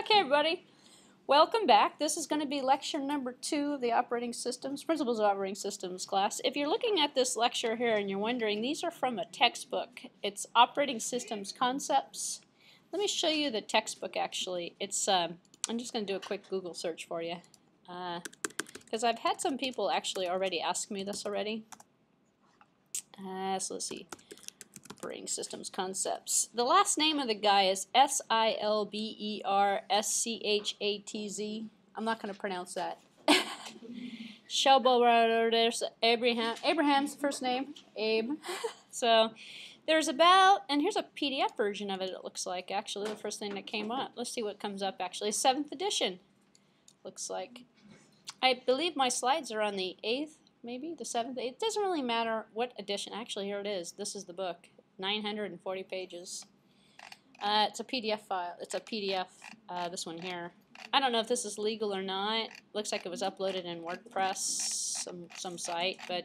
Okay, everybody, welcome back. This is going to be lecture number 2 of the Operating Systems, Principles of Operating Systems class. If you're looking at this lecture here and you're wondering, these are from a textbook. It's Operating Systems Concepts. Let me show you the textbook, actually. It's I'm just going to do a quick Google search for you, because I've had some people actually already ask me this already. So let's see. Operating Systems Concepts. The last name of the guy is Silberschatz. I'm not going to pronounce that. Schelberger's Abraham's first name, Abe. So there's about, and here's a PDF version of it, it looks like, actually, the first thing that came up. Let's see what comes up, actually. 7th edition, looks like. I believe my slides are on the 8th, maybe, the 7th. It doesn't really matter what edition. Actually, here it is. This is the book. 940 pages. It's a PDF file. It's a PDF, this one here. I don't know if this is legal or not. Looks like it was uploaded in WordPress, some site, but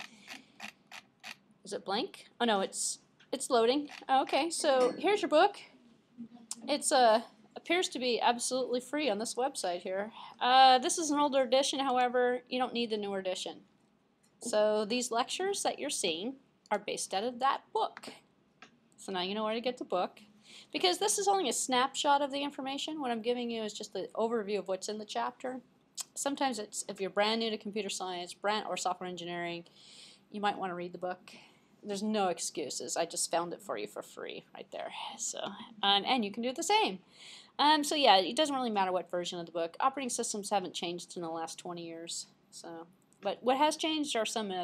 is it blank? Oh no, it's loading. Okay, so here's your book. It's appears to be absolutely free on this website here. This is an older edition, however, you don't need the newer edition. So these lectures that you're seeing are based out of that book. So now you know where to get the book. Because this is only a snapshot of the information. What I'm giving you is just the overview of what's in the chapter. Sometimes it's, if you're brand new to computer science or software engineering, you might want to read the book. There's no excuses. I just found it for you for free right there. So, and you can do the same. So yeah, it doesn't really matter what version of the book. Operating systems haven't changed in the last 20 years. So, but what has changed are some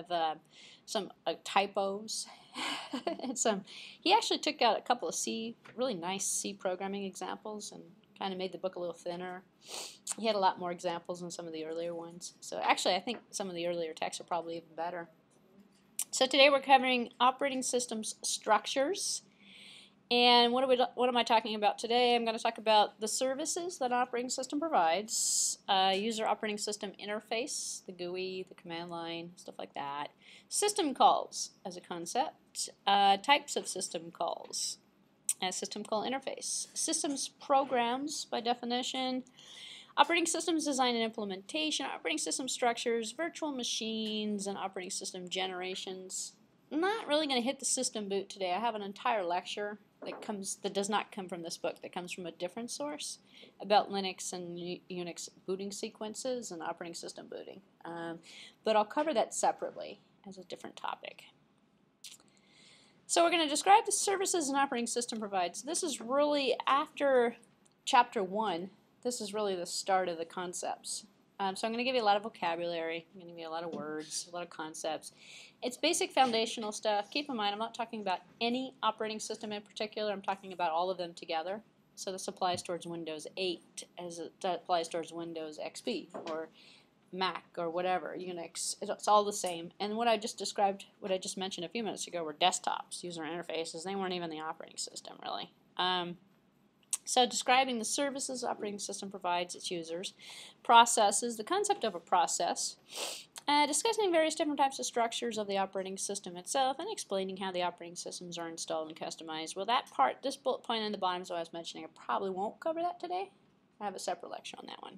typos. And he actually took out a couple of really nice C programming examples and kind of made the book a little thinner. He had a lot more examples than some of the earlier ones. So actually, I think some of the earlier texts are probably even better. So today we're covering operating systems structures. And what am I talking about today? I'm going to talk about the services that an operating system provides, user operating system interface, the GUI, the command line, stuff like that. System calls as a concept, types of system calls, a system call interface, systems programs by definition, operating systems design and implementation, operating system structures, virtual machines, and operating system generations. I'm not really going to hit the system boot today. I have an entire lecture that does not come from this book, that comes from a different source about Linux and Unix booting sequences and operating system booting. But I'll cover that separately as a different topic. So we're going to describe the services an operating system provides. This is really after chapter 1. This is really the start of the concepts. So I'm going to give you a lot of vocabulary. I'm going to give you a lot of words, a lot of concepts. It's basic foundational stuff. Keep in mind, I'm not talking about any operating system in particular. I'm talking about all of them together. So this applies towards Windows 8 as it applies towards Windows XP or Mac or whatever, Unix. It's all the same. And what I just described, what I just mentioned a few minutes ago, were desktops, user interfaces. They weren't even the operating system, really. So describing the services the operating system provides its users, processes, the concept of a process, discussing various different types of structures of the operating system itself, and explaining how the operating systems are installed and customized. Well, that part, this bullet point in the bottom, so I was mentioning, I probably won't cover that today. I have a separate lecture on that one.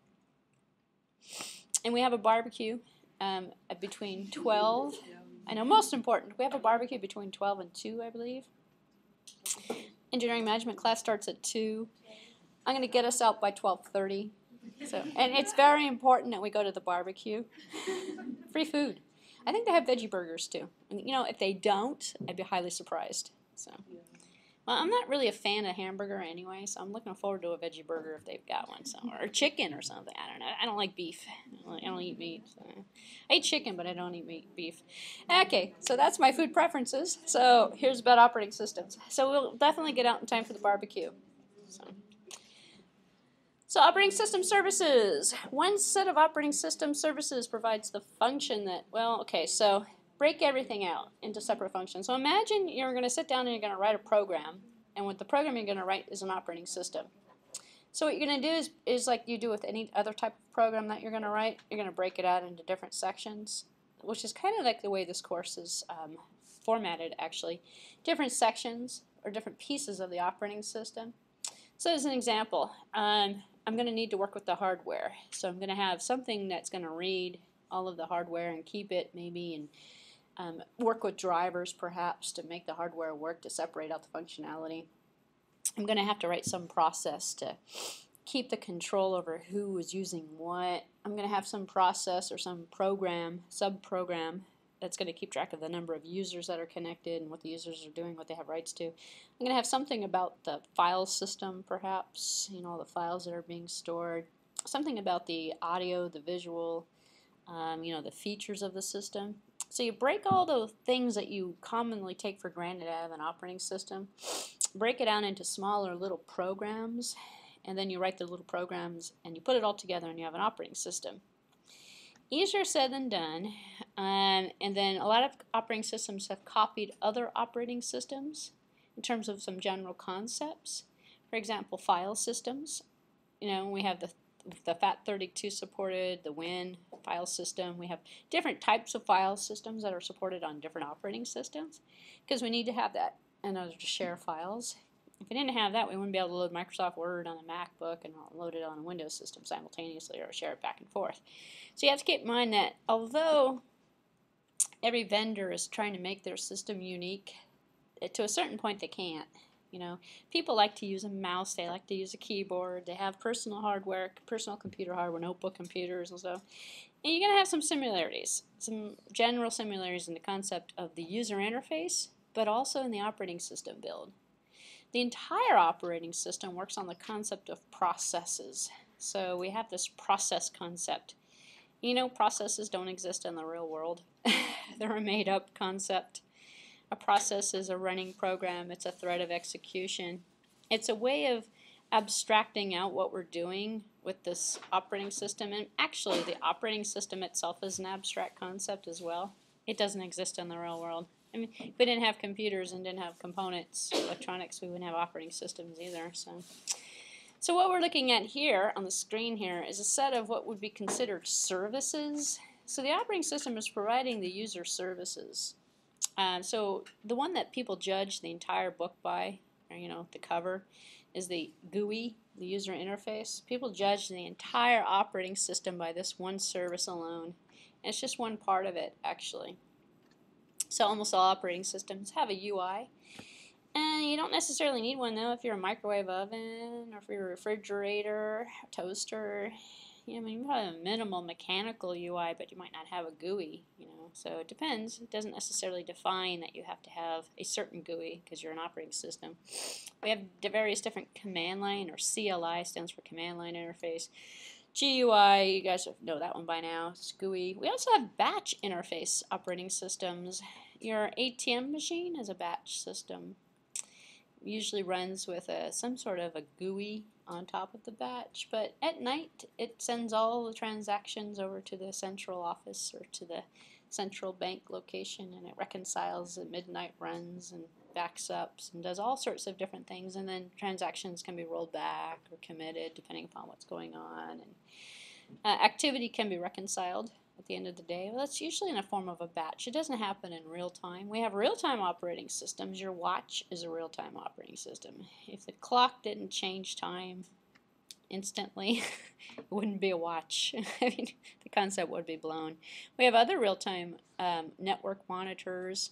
And we have a barbecue between 12, I know most important, we have a barbecue between 12 and 2, I believe. Engineering management class starts at 2. I'm going to get us out by 12:30. So, and it's very important that we go to the barbecue. Free food. I think they have veggie burgers too. And, you know, if they don't, I'd be highly surprised. So, well, I'm not really a fan of hamburger anyway, so I'm looking forward to a veggie burger if they've got one somewhere, or chicken or something. I don't know. I don't like beef. I don't eat meat. So. I eat chicken, but I don't eat beef. Okay, so that's my food preferences. So here's about operating systems. So we'll definitely get out in time for the barbecue. So operating system services. One set of operating system services provides the function that, well, okay, so break everything out into separate functions. So imagine you're going to sit down and you're going to write a program, and what the program you're going to write is an operating system. So what you're going to do is like you do with any other type of program that you're going to write, you're going to break it out into different sections, which is kind of like the way this course is formatted, actually. Different sections or different pieces of the operating system. So as an example, I'm going to need to work with the hardware. So I'm going to have something that's going to read all of the hardware and keep it maybe, and work with drivers perhaps to make the hardware work to separate out the functionality. I'm going to have to write some process to keep the control over who is using what. I'm going to have some process or some program, sub-program, that's going to keep track of the number of users that are connected and what the users are doing, what they have rights to. I'm going to have something about the file system, perhaps, all the files that are being stored. Something about the audio, the visual, the features of the system. So you break all the things that you commonly take for granted out of an operating system, break it down into smaller little programs, and then you write the little programs and you put it all together and you have an operating system. Easier said than done, and then a lot of operating systems have copied other operating systems in terms of some general concepts. For example, file systems. We have the FAT32 supported, the Win file system. We have different types of file systems that are supported on different operating systems because we need to have that in order to share files. If we didn't have that, we wouldn't be able to load Microsoft Word on a MacBook and load it on a Windows system simultaneously or share it back and forth. So you have to keep in mind that although every vendor is trying to make their system unique, to a certain point they can't. People like to use a mouse, they like to use a keyboard, they have personal hardware, personal computer hardware, notebook computers and stuff. And you're going to have some similarities, some general similarities in the concept of the user interface, but also in the operating system build. The entire operating system works on the concept of processes. So we have this process concept. Processes don't exist in the real world. They're a made-up concept. A process is a running program. It's a thread of execution. It's a way of abstracting out what we're doing with this operating system. And actually, the operating system itself is an abstract concept as well. It doesn't exist in the real world. If we didn't have computers and didn't have components, electronics, we wouldn't have operating systems either. So what we're looking at here on the screen here is a set of what would be considered services. So the operating system is providing the user services. So the one that people judge the entire book by, or the cover, is the GUI, the user interface. People judge the entire operating system by this one service alone. And it's just one part of it, actually. So almost all operating systems have a UI. And you don't necessarily need one, though, if you're a microwave oven, or if you're a refrigerator, toaster. You might have a minimal mechanical UI, but you might not have a GUI, So it depends. It doesn't necessarily define that you have to have a certain GUI because you're an operating system. We have various different command line, or CLI stands for command line interface. GUI, you guys know that one by now. It's GUI. We also have batch interface operating systems. Your ATM machine is a batch system. Usually runs with some sort of a GUI on top of the batch, but at night it sends all the transactions over to the central office or to the central bank location, and it reconciles at midnight runs and backs up and does all sorts of different things, and then transactions can be rolled back or committed depending upon what's going on, and activity can be reconciled at the end of the day. Well, that's usually in a form of a batch. It doesn't happen in real time. We have real-time operating systems. Your watch is a real-time operating system. If the clock didn't change time instantly, it wouldn't be a watch. The concept would be blown. We have other real-time network monitors.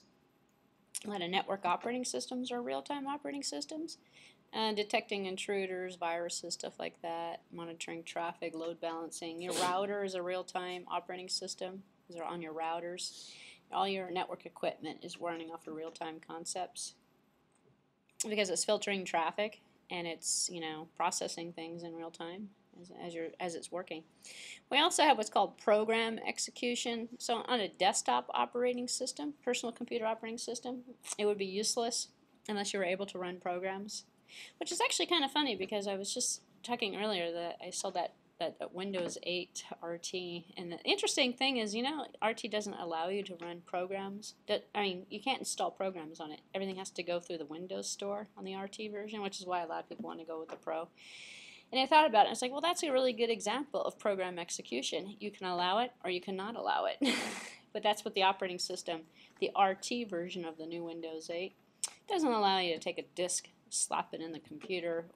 A lot of network operating systems are real-time operating systems. Detecting intruders, viruses, stuff like that, monitoring traffic, load balancing. Your router is a real-time operating system. These are on your routers. All your network equipment is running off of real-time concepts because it's filtering traffic and it's processing things in real time as it's working. We also have what's called program execution. So on a desktop operating system, personal computer operating system, it would be useless unless you were able to run programs. Which is actually kind of funny because I was just talking earlier that I saw that Windows 8 RT, and the interesting thing is, RT doesn't allow you to run programs. You can't install programs on it. Everything has to go through the Windows Store on the RT version, which is why a lot of people want to go with the Pro. And I thought about it, and I was like, well, that's a really good example of program execution. You can allow it or you cannot allow it. But that's what the operating system, the RT version of the new Windows 8, doesn't allow you to take a disk, slap it in the computer, or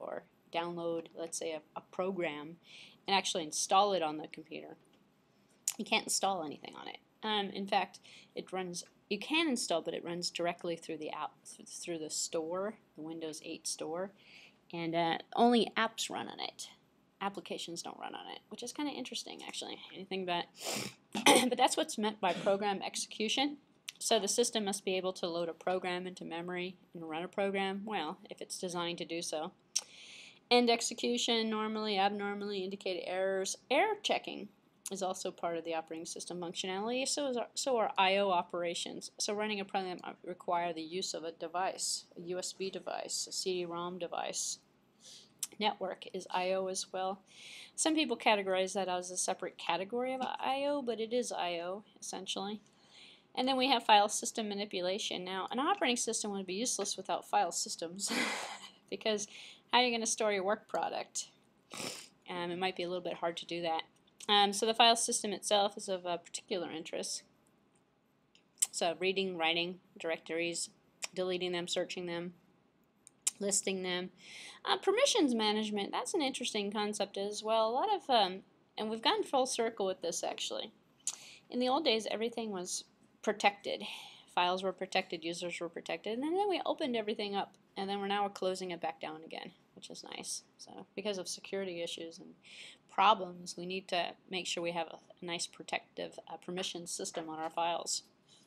download, let's say, a program and actually install it on the computer. You can't install anything on it. In fact, it runs. You can install, but it runs directly through the app, through the store, the Windows 8 store, and only apps run on it. Applications don't run on it, which is kind of interesting, actually. Anything but, but that's what's meant by program execution. So the system must be able to load a program into memory and run a program, well, if it's designed to do so. End execution, normally, abnormally indicated errors. Error checking is also part of the operating system functionality. So are I/O operations. So running a program might require the use of a device, a USB device, a CD-ROM device. Network is I/O as well. Some people categorize that as a separate category of I/O, but it is I/O essentially. And then we have file system manipulation. Now, an operating system would be useless without file systems because how are you going to store your work product? It might be a little bit hard to do that. So the file system itself is of particular interest. So reading, writing directories, deleting them, searching them, listing them. Permissions management, that's an interesting concept as well. A lot of, and we've gone full circle with this actually. In the old days, everything was protected. Files were protected, users were protected, and then we opened everything up, and then we're closing it back down again, which is nice. So because of security issues and problems, we need to make sure we have a nice protective permission system on our files.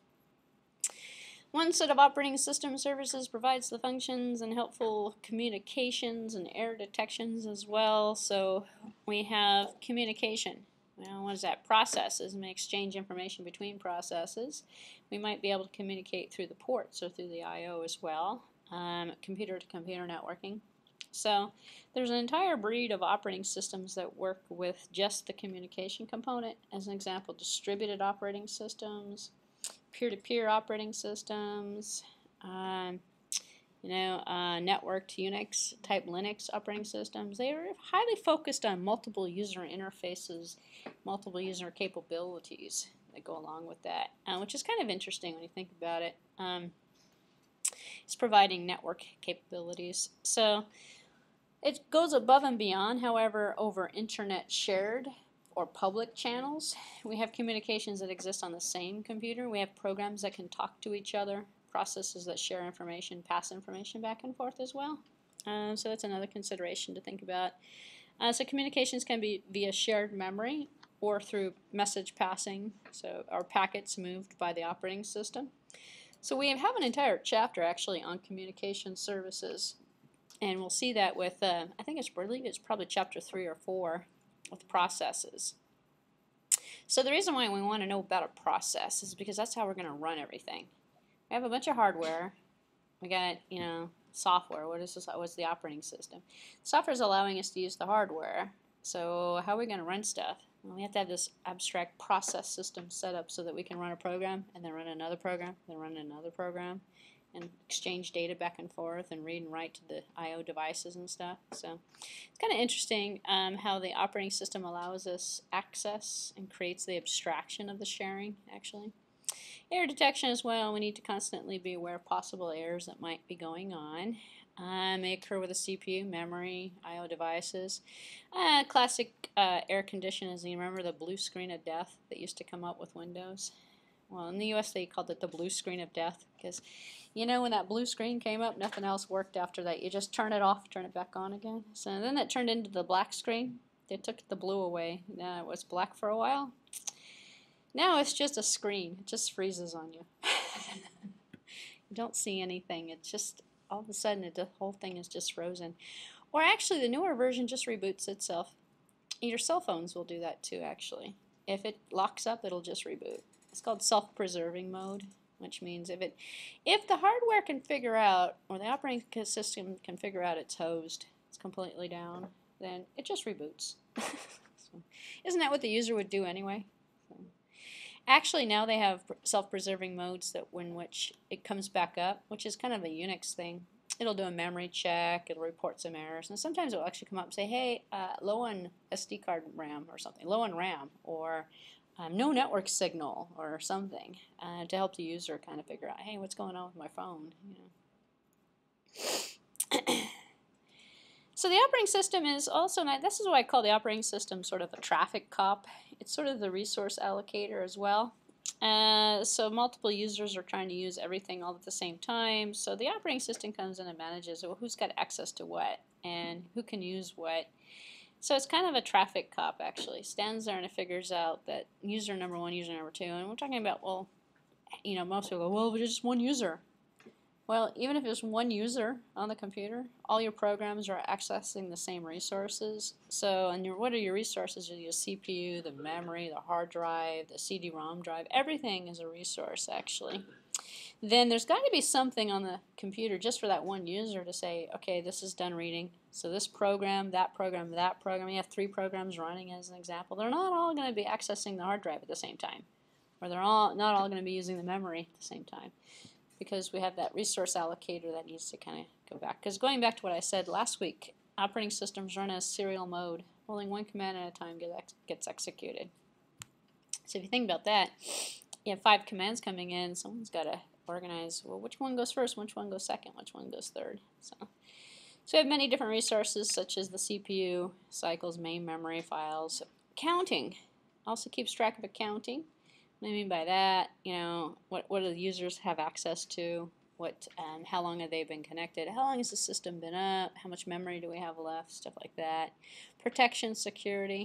One set of operating system services provides the functions and helpful communications and error detections as well. So we have communication. Well, what is that? Processes and exchange information between processes. We might be able to communicate through the ports or through the I/O as well. Computer-to-computer networking. So there's an entire breed of operating systems that work with just the communication component. As an example, distributed operating systems, peer-to-peer operating systems, networked Unix type Linux operating systems. They are highly focused on multiple user interfaces, multiple user capabilities that go along with that, which is kind of interesting when you think about it. It's providing network capabilities. So it goes above and beyond, however, over internet shared or public channels. We have communications that exist on the same computer. We have programs that can talk to each other, processes that share information, pass information back and forth as well. So that's another consideration to think about. So communications can be via shared memory or through message passing, so our packets moved by the operating system. So we have an entire chapter actually on communication services, and we'll see that with, I believe it's probably chapter 3 or 4 with processes. So the reason why we want to know about a process is because that's how we're going to run everything. We have a bunch of hardware. We got, software. What's the operating system? Software is allowing us to use the hardware. So how are we going to run stuff? Well, we have to have this abstract process system set up so that we can run a program and then run another program, then run another program, and exchange data back and forth and read and write to the I/O devices and stuff. So it's kind of interesting how the operating system allows us access and creates the abstraction of the sharing, actually. Error detection as well. We need to constantly be aware of possible errors that might be going on. May occur with a CPU, memory, I/O devices. Classic error condition is, you remember the blue screen of death that used to come up with Windows? Well, in the US they called it the blue screen of death because, when that blue screen came up, nothing else worked after that. You just turn it off, turn it back on again. So then that turned into the black screen. They took the blue away. Now it was black for a while. Now it's just a screen. It just freezes on you. You don't see anything. It's just, all of a sudden, the whole thing is just frozen. Or actually, the newer version just reboots itself. Your cell phones will do that too, actually. If it locks up, it'll just reboot. It's called self-preserving mode, which means if the hardware can figure out, or the operating system can figure out it's hosed, it's completely down, then it just reboots. So, isn't that what the user would do anyway? Actually, now they have self-preserving modes in which it comes back up, which is kind of a Unix thing. It'll do a memory check, it'll report some errors, and sometimes it'll actually come up and say, hey, low on SD card RAM or something, low on RAM, or no network signal or something, to help the user kind of figure out, hey, what's going on with my phone? So the operating system is also nice. This is why I call the operating system sort of a traffic cop. It's sort of the resource allocator as well. So multiple users are trying to use everything all at the same time. So the operating system comes in and manages, well, who's got access to what and who can use what. So it's kind of a traffic cop, actually. Stands there and it figures out that user number one, user number two. And we're talking about, well, you know, most people go, well, there's just one user. Well, even if there's one user on the computer, all your programs are accessing the same resources. So, and what are your resources? Your CPU, the memory, the hard drive, the CD-ROM drive. Everything is a resource, actually. Then there's got to be something on the computer just for that one user to say, okay, this is done reading. So this program, that program, that program. You have 3 programs running as an example. They're not all going to be accessing the hard drive at the same time, or they're not all going to be using the memory at the same time, because we have that resource allocator that needs to kind of go back. Because going back to what I said last week, operating systems run as serial mode. Only one command at a time gets executed. So if you think about that, you have 5 commands coming in. Someone's got to organize, well, which one goes first, which one goes second, which one goes third. So we have many different resources, such as the CPU, cycles, main memory, files. Counting also keeps track of accounting. What I mean by that, you know, what do the users have access to? How long have they been connected? How long has the system been up? How much memory do we have left? Stuff like that. Protection, security,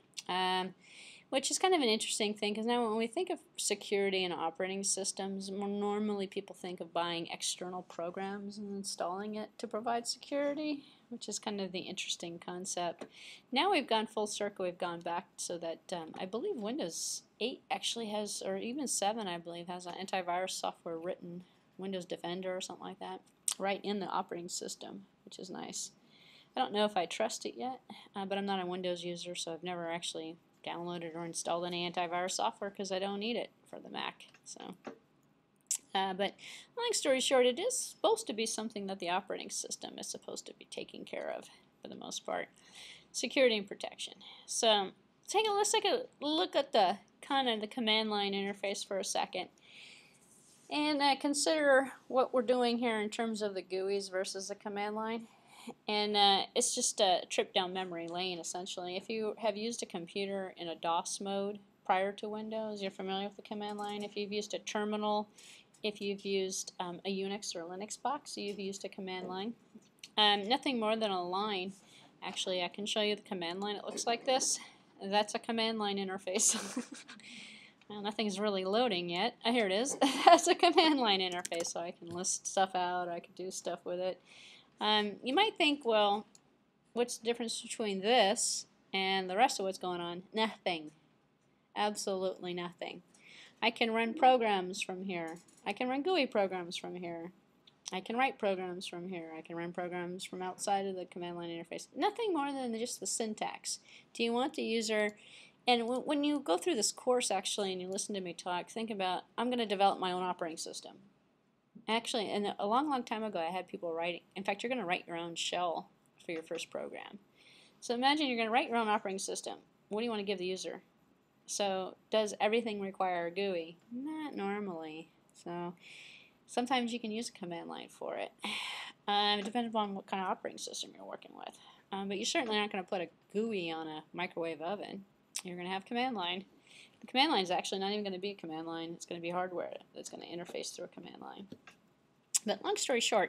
which is kind of an interesting thing, because now when we think of security in operating systems, more normally people think of buying external programs and installing it to provide security, which is kind of the interesting concept. Now we've gone full circle. We've gone back so that I believe Windows 8 actually has, or even 7 I believe, has an antivirus software written, Windows Defender or something like that, right in the operating system, which is nice. I don't know if I trust it yet, but I'm not a Windows user, so I've never actually downloaded or installed any antivirus software because I don't need it for the Mac. So, but long story short, it is supposed to be something that the operating system is supposed to be taking care of for the most part. Security and protection. So let's take a look at the kind of the command line interface for a second, and consider what we're doing here in terms of the GUIs versus the command line. And it's just a trip down memory lane, essentially. If you have used a computer in a DOS mode prior to Windows, you're familiar with the command line. If you've used a terminal, if you've used a Unix or Linux box, you've used a command line. Nothing more than a line. Actually, I can show you the command line. It looks like this. That's a command line interface. Well, nothing's really loading yet. Here it is. That's a command line interface, so I can list stuff out. I can do stuff with it. You might think, well, what's the difference between this and the rest of what's going on? Nothing. Absolutely nothing. I can run programs from here. I can run GUI programs from here. I can write programs from here. I can run programs from outside of the command line interface. Nothing more than just the syntax. Do you want the user... And when you go through this course, actually, and you listen to me talk, think about, I'm going to develop my own operating system. Actually, and a long, long time ago, I had people writing. In fact, you're going to write your own shell for your first program. So imagine you're going to write your own operating system. What do you want to give the user? So does everything require a GUI? Not normally. So sometimes you can use a command line for it. It depends upon what kind of operating system you're working with. But you're certainly not going to put a GUI on a microwave oven. You're going to have command line. The command line is actually not even going to be a command line. It's going to be hardware that's going to interface through a command line. But long story short,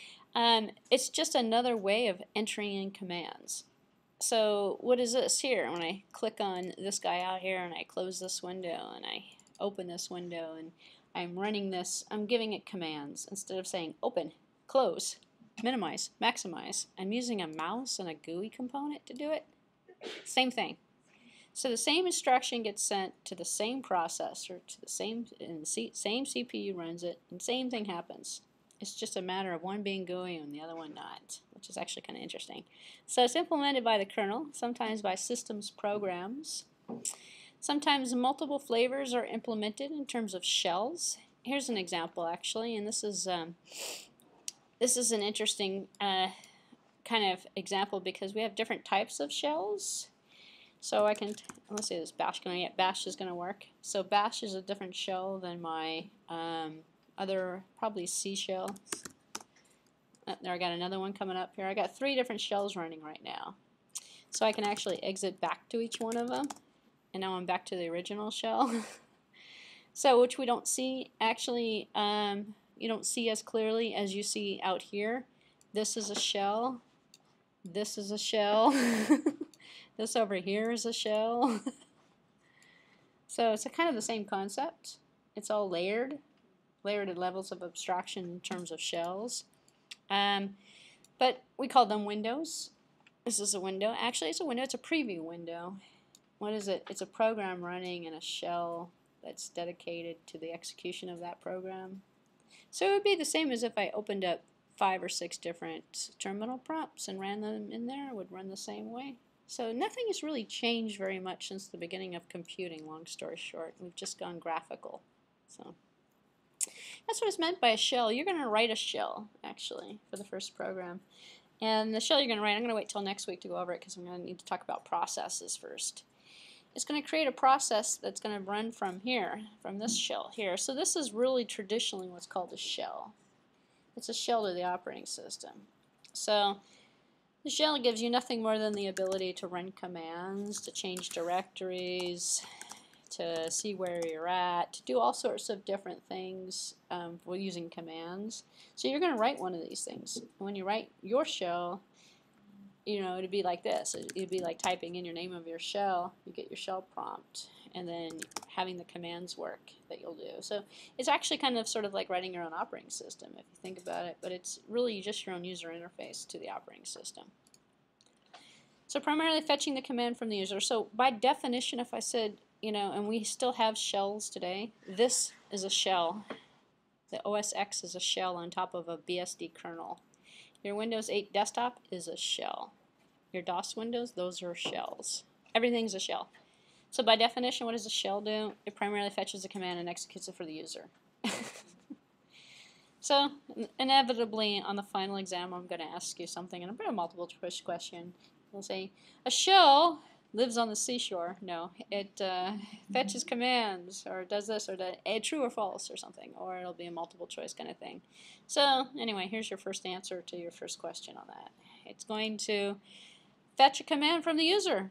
it's just another way of entering in commands. So what is this here? When I click on this guy out here and I close this window and I open this window and I'm running this, I'm giving it commands. Instead of saying open, close, minimize, maximize, I'm using a mouse and a GUI component to do it. Same thing. So the same instruction gets sent to the same processor, to the same CPU runs it, and same thing happens. It's just a matter of one being GUI and the other one not, which is actually kind of interesting. So it's implemented by the kernel, sometimes by systems programs. Sometimes multiple flavors are implemented in terms of shells. Here's an example, actually, and this is an interesting kind of example because we have different types of shells. So I can, let's see, this bash is going to work. So bash is a different shell than my other, probably C shell. There, I got another one coming up here. I got 3 different shells running right now. So I can actually exit back to each one of them. And now I'm back to the original shell. So, which we don't see, actually, you don't see as clearly as you see out here. This is a shell. This is a shell. This over here is a shell. So it's kind of the same concept. It's all layered at levels of abstraction in terms of shells. But we call them windows. This is a window. Actually, it's a window. It's a preview window. What is it? It's a program running in a shell that's dedicated to the execution of that program. So it would be the same as if I opened up 5 or 6 different terminal prompts and ran them in there. It would run the same way. So nothing has really changed very much since the beginning of computing, long story short. We've just gone graphical. So that's what is meant by a shell. You're going to write a shell, actually, for the first program. And the shell you're going to write, I'm going to wait till next week to go over it because I'm going to need to talk about processes first. It's going to create a process that's going to run from here, from this shell here. So this is really traditionally what's called a shell. It's a shell to the operating system. So the shell gives you nothing more than the ability to run commands, to change directories, to see where you're at, to do all sorts of different things while using commands. So you're going to write one of these things. When you write your shell, you know, it'd be like this. It'd be like typing in your name of your shell. You get your shell prompt, and then having the commands work that you'll do. So it's actually kind of sort of like writing your own operating system if you think about it, but it's really just your own user interface to the operating system. So primarily fetching the command from the user. So by definition, if I said, you know, and we still have shells today, this is a shell. The OS X is a shell on top of a BSD kernel. Your Windows 8 desktop is a shell. Your DOS Windows, those are shells. Everything's a shell. So by definition, what does a shell do? It primarily fetches a command and executes it for the user. So inevitably on the final exam, I'm going to ask you something, and I'm going to multiple choice question. We'll say, a shell lives on the seashore. No, it fetches commands, or does this, or that, true or false, or something, or it'll be a multiple choice kind of thing. So anyway, here's your first answer to your first question on that. It's going to fetch a command from the user.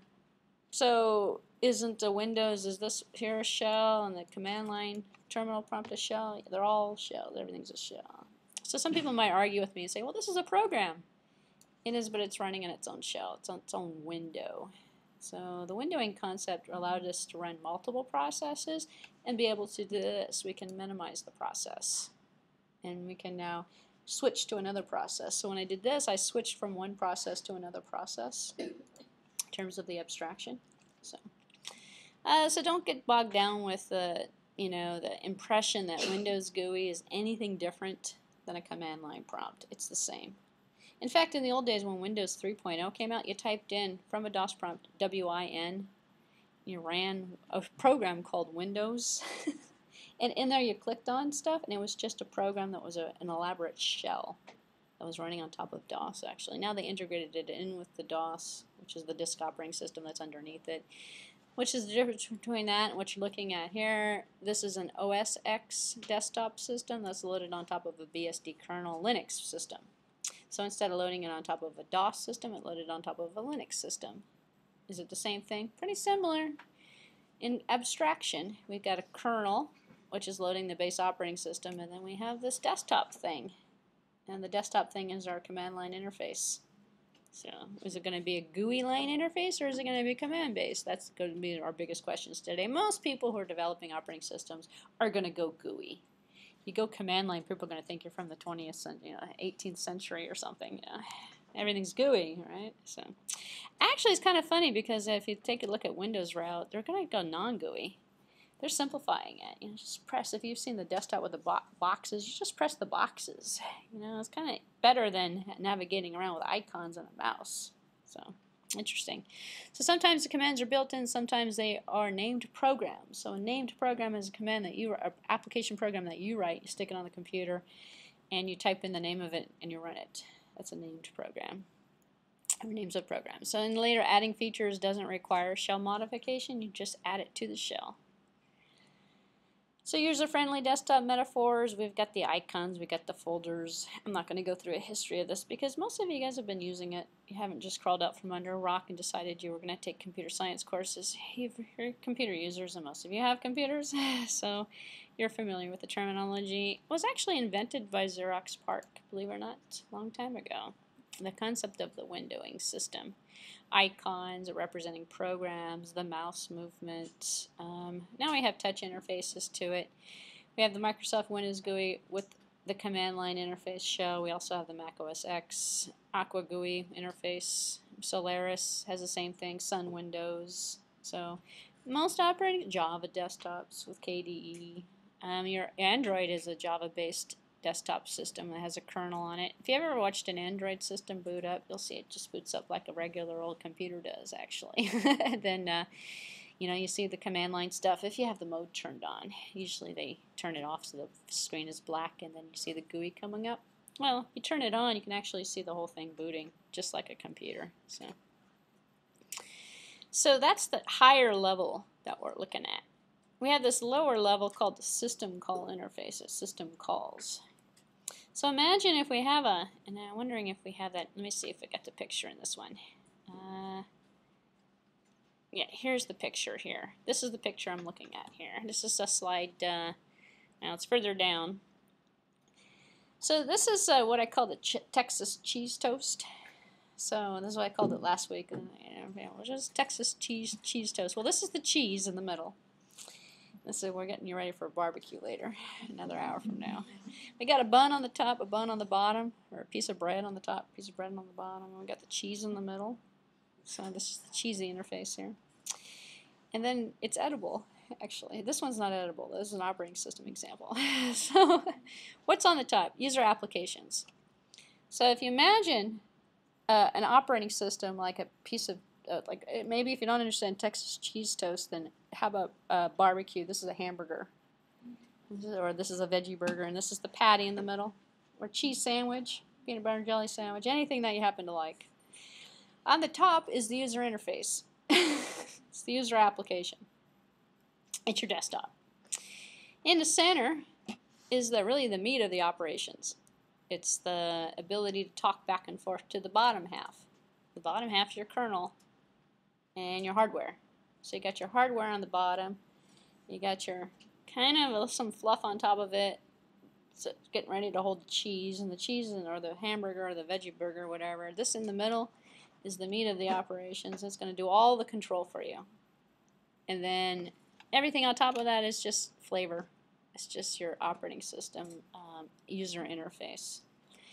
So isn't a Windows, is this here a shell, and the command line terminal prompt a shell? They're all shells. Everything's a shell. So some people might argue with me and say, well, this is a program. It is, but it's running in its own shell. It's on its own window. So the windowing concept allowed us to run multiple processes and be able to do this. We can minimize the process. And we can now switch to another process. So when I did this, I switched from one process to another process in terms of the abstraction. So don't get bogged down with the impression that Windows GUI is anything different than a command line prompt. It's the same. In fact, in the old days when Windows 3.0 came out, you typed in from a DOS prompt WIN, you ran a program called Windows, and in there you clicked on stuff, and it was just a program that was an elaborate shell that was running on top of DOS, actually. Now they integrated it in with the DOS, which is the disk operating system that's underneath it, which is the difference between that and what you're looking at here. This is an OS X desktop system that's loaded on top of a BSD kernel Linux system. So instead of loading it on top of a DOS system, it loaded on top of a Linux system. Is it the same thing? Pretty similar. In abstraction, we've got a kernel, which is loading the base operating system, and then we have this desktop thing. And the desktop thing is our command line interface. So is it going to be a GUI line interface, or is it going to be command-based? That's going to be our biggest questions today. Most people who are developing operating systems are going to go GUI. You go command line, people are going to think you're from the 18th century or something. Everything's GUI, right? So actually, it's kind of funny because if you take a look at Windows route, they're going to go non-GUI. They're simplifying it. Just press. If you've seen the desktop with the boxes, you just press the boxes. It's kind of better than navigating around with icons and a mouse. So interesting. So sometimes the commands are built in, sometimes they are named programs. So a named program is a command that an application program that you write, you stick it on the computer, and you type in the name of it and you run it. That's a named program. Or names of programs. So in later, adding features doesn't require shell modification. You just add it to the shell. So user-friendly desktop metaphors, we've got the icons, we've got the folders. I'm not going to go through a history of this because most of you guys have been using it. You haven't just crawled out from under a rock and decided you were going to take computer science courses. You're computer users, and most of you have computers, so you're familiar with the terminology. It was actually invented by Xerox PARC, believe it or not, a long time ago. The concept of the windowing system. Icons representing programs, the mouse movement. Now we have touch interfaces to it. We have the Microsoft Windows GUI with the command line interface show. We also have the Mac OS X Aqua GUI interface. Solaris has the same thing, Sun Windows. So most operating Java desktops with KDE. Your Android is a Java-based desktop system that has a kernel on it. If you ever watched an Android system boot up, you'll see it just boots up like a regular old computer does, actually. And then, you see the command line stuff if you have the mode turned on. Usually they turn it off so the screen is black, and then you see the GUI coming up. Well, you turn it on, you can actually see the whole thing booting, just like a computer. So that's the higher level that we're looking at. We have this lower level called the system call interfaces, system calls. So imagine if we have and I'm wondering if we have that, let me see if I got the picture in this one. Yeah, here's the picture here. This is the picture I'm looking at here. This is a slide, now it's further down. So this is what I call the Texas cheese toast. So this is what I called it last week, which is Texas cheese toast. Well, this is the cheese in the middle. This is, we're getting you ready for a barbecue later, another hour from now. We got a bun on the top, a bun on the bottom, or a piece of bread on the top, a piece of bread on the bottom. We got the cheese in the middle. So this is the cheesy interface here. And then it's edible, actually. This one's not edible. This is an operating system example. So what's on the top? User applications. So if you imagine an operating system like a piece of maybe if you don't understand Texas cheese toast, then how about barbecue? This is a hamburger, or this is a veggie burger, and this is the patty in the middle, or cheese sandwich, peanut butter and jelly sandwich, anything that you happen to like. On the top is the user interface. It's the user application. It's your desktop. In the center is really the meat of the operations. It's the ability to talk back and forth to the bottom half. The bottom half is your kernel and your hardware. So you got your hardware on the bottom. You got your kind of some fluff on top of it. So it's getting ready to hold the cheese, and the cheese or the hamburger or the veggie burger, whatever. This in the middle is the meat of the operations. It's going to do all the control for you. And then everything on top of that is just flavor. It's just your operating system user interface.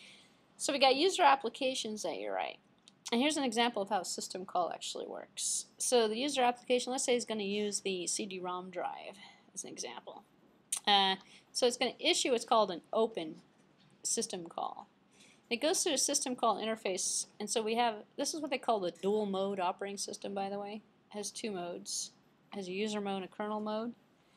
So we got user applications that you write. And here's an example of how a system call actually works. So the user application, let's say, is going to use the CD-ROM drive as an example. So it's going to issue what's called an open system call. It goes through a system call interface, and so we have, this is what they call the dual mode operating system, by the way. It has two modes. It has a user mode and a kernel mode.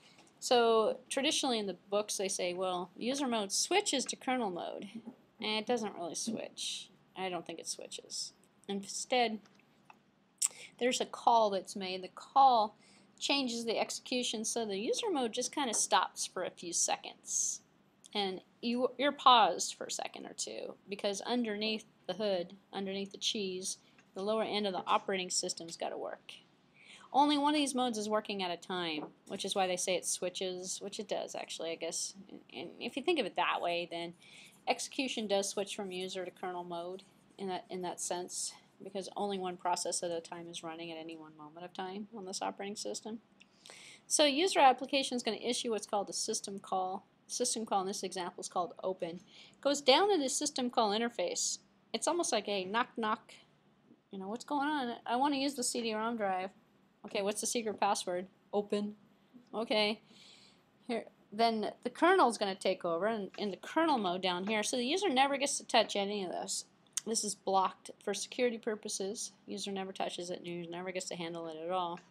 So traditionally in the books they say, well, user mode switches to kernel mode. And it doesn't really switch. I don't think it switches. Instead, there's a call that's made. The call changes the execution, so the user mode just kind of stops for a few seconds. And you're paused for a second or two, because underneath the hood, underneath the cheese, the lower end of the operating system's got to work. Only one of these modes is working at a time, which is why they say it switches, which it does actually, I guess. And if you think of it that way, then execution does switch from user to kernel mode in that sense, because only one process at a time is running at any one moment of time on this operating system. So user application is going to issue what's called a system call. System call in this example is called open. It goes down to the system call interface. It's almost like a knock knock. You know, what's going on? I want to use the CD-ROM drive. Okay, what's the secret password? Open. Okay. Here, then the kernel is going to take over in the kernel mode down here. So the user never gets to touch any of this. This is blocked for security purposes. User never touches it, and user never gets to handle it at all.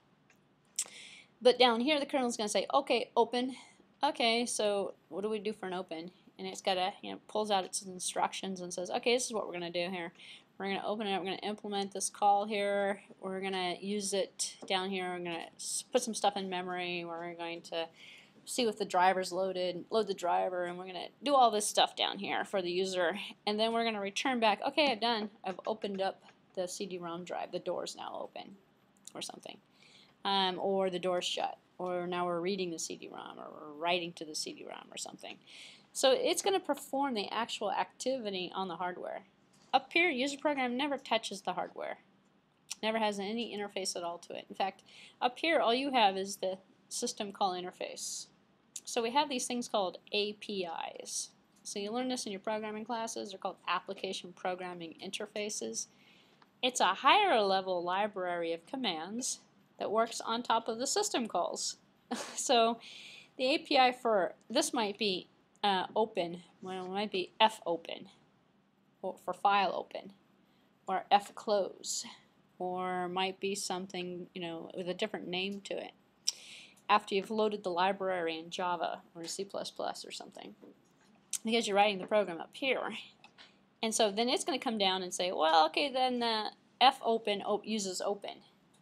But down here, the kernel is going to say, okay, open. Okay, so what do we do for an open? And it's got to, pulls out its instructions and says, okay, this is what we're going to do here. We're going to open it up. We're going to implement this call here. We're going to use it down here. We're going to put some stuff in memory. We're going to see if the driver's loaded, load the driver, and we're going to do all this stuff down here for the user, and then we're going to return back, okay, I've opened up the CD-ROM drive, the door's now open, or something, or the door's shut, or now we're reading the CD-ROM, or we're writing to the CD-ROM or something. So it's going to perform the actual activity on the hardware. Up here, user program never touches the hardware, never has any interface at all to it. In fact, up here all you have is the system call interface. So we have these things called APIs. So you learn this in your programming classes. They're called application programming interfaces. It's a higher level library of commands that works on top of the system calls. So the API for this might be open, well, it might be fopen, or for file open, or fclose, or might be something, you know, with a different name to it, after you've loaded the library in Java or C++ or something, because you're writing the program up here. And so then it's going to come down and say, well, okay, then fopen uses open.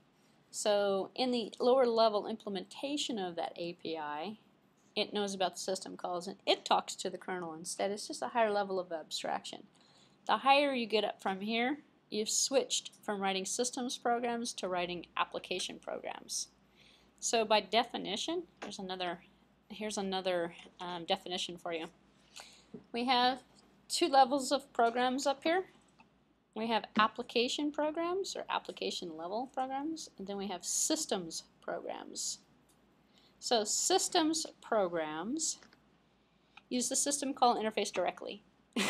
So in the lower level implementation of that API, it knows about the system calls and it talks to the kernel instead. It's just a higher level of abstraction. The higher you get up from here, you've switched from writing systems programs to writing application programs. So by definition, here's another definition for you. We have two levels of programs up here. We have application programs, or application level programs, and then we have systems programs. So systems programs use the system call interface directly.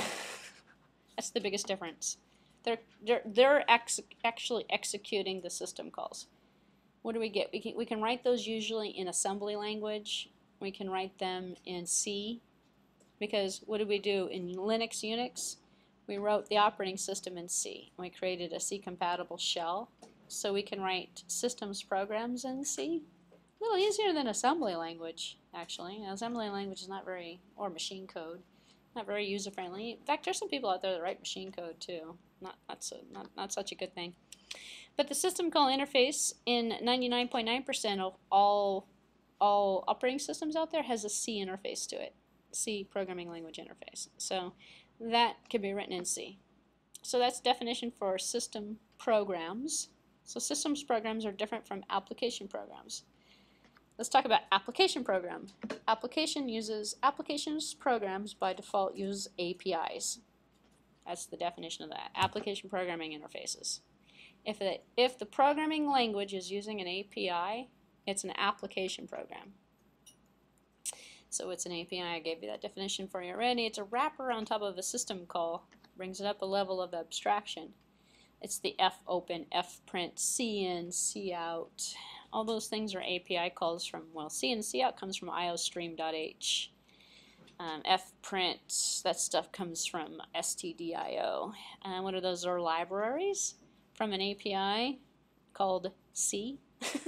That's the biggest difference. They're actually executing the system calls. What do we get? We can write those usually in assembly language. We can write them in C, because what did we do in Linux, Unix? We wrote the operating system in C. We created a C-compatible shell, so we can write systems programs in C. A little easier than assembly language, actually. Assembly language is not very, or machine code, not very user-friendly. In fact, there's some people out there that write machine code too. Not such a good thing. But the system call interface in 99.9% of all operating systems out there has a C interface to it, C programming language interface. So that can be written in C. So that's definition for system programs. So systems programs are different from application programs. Let's talk about application program. Applications programs by default use APIs. That's the definition of that. Application programming interfaces. If the programming language is using an API, it's an application program. So it's an API. I gave you that definition for you already. It's a wrapper on top of a system call. Brings it up a level of abstraction. It's the fopen, fprint, cin, cout. All those things are API calls from, well, cin, cout comes from iostream.h. Fprint, that stuff comes from stdio. And what are those? Are libraries from an API called C.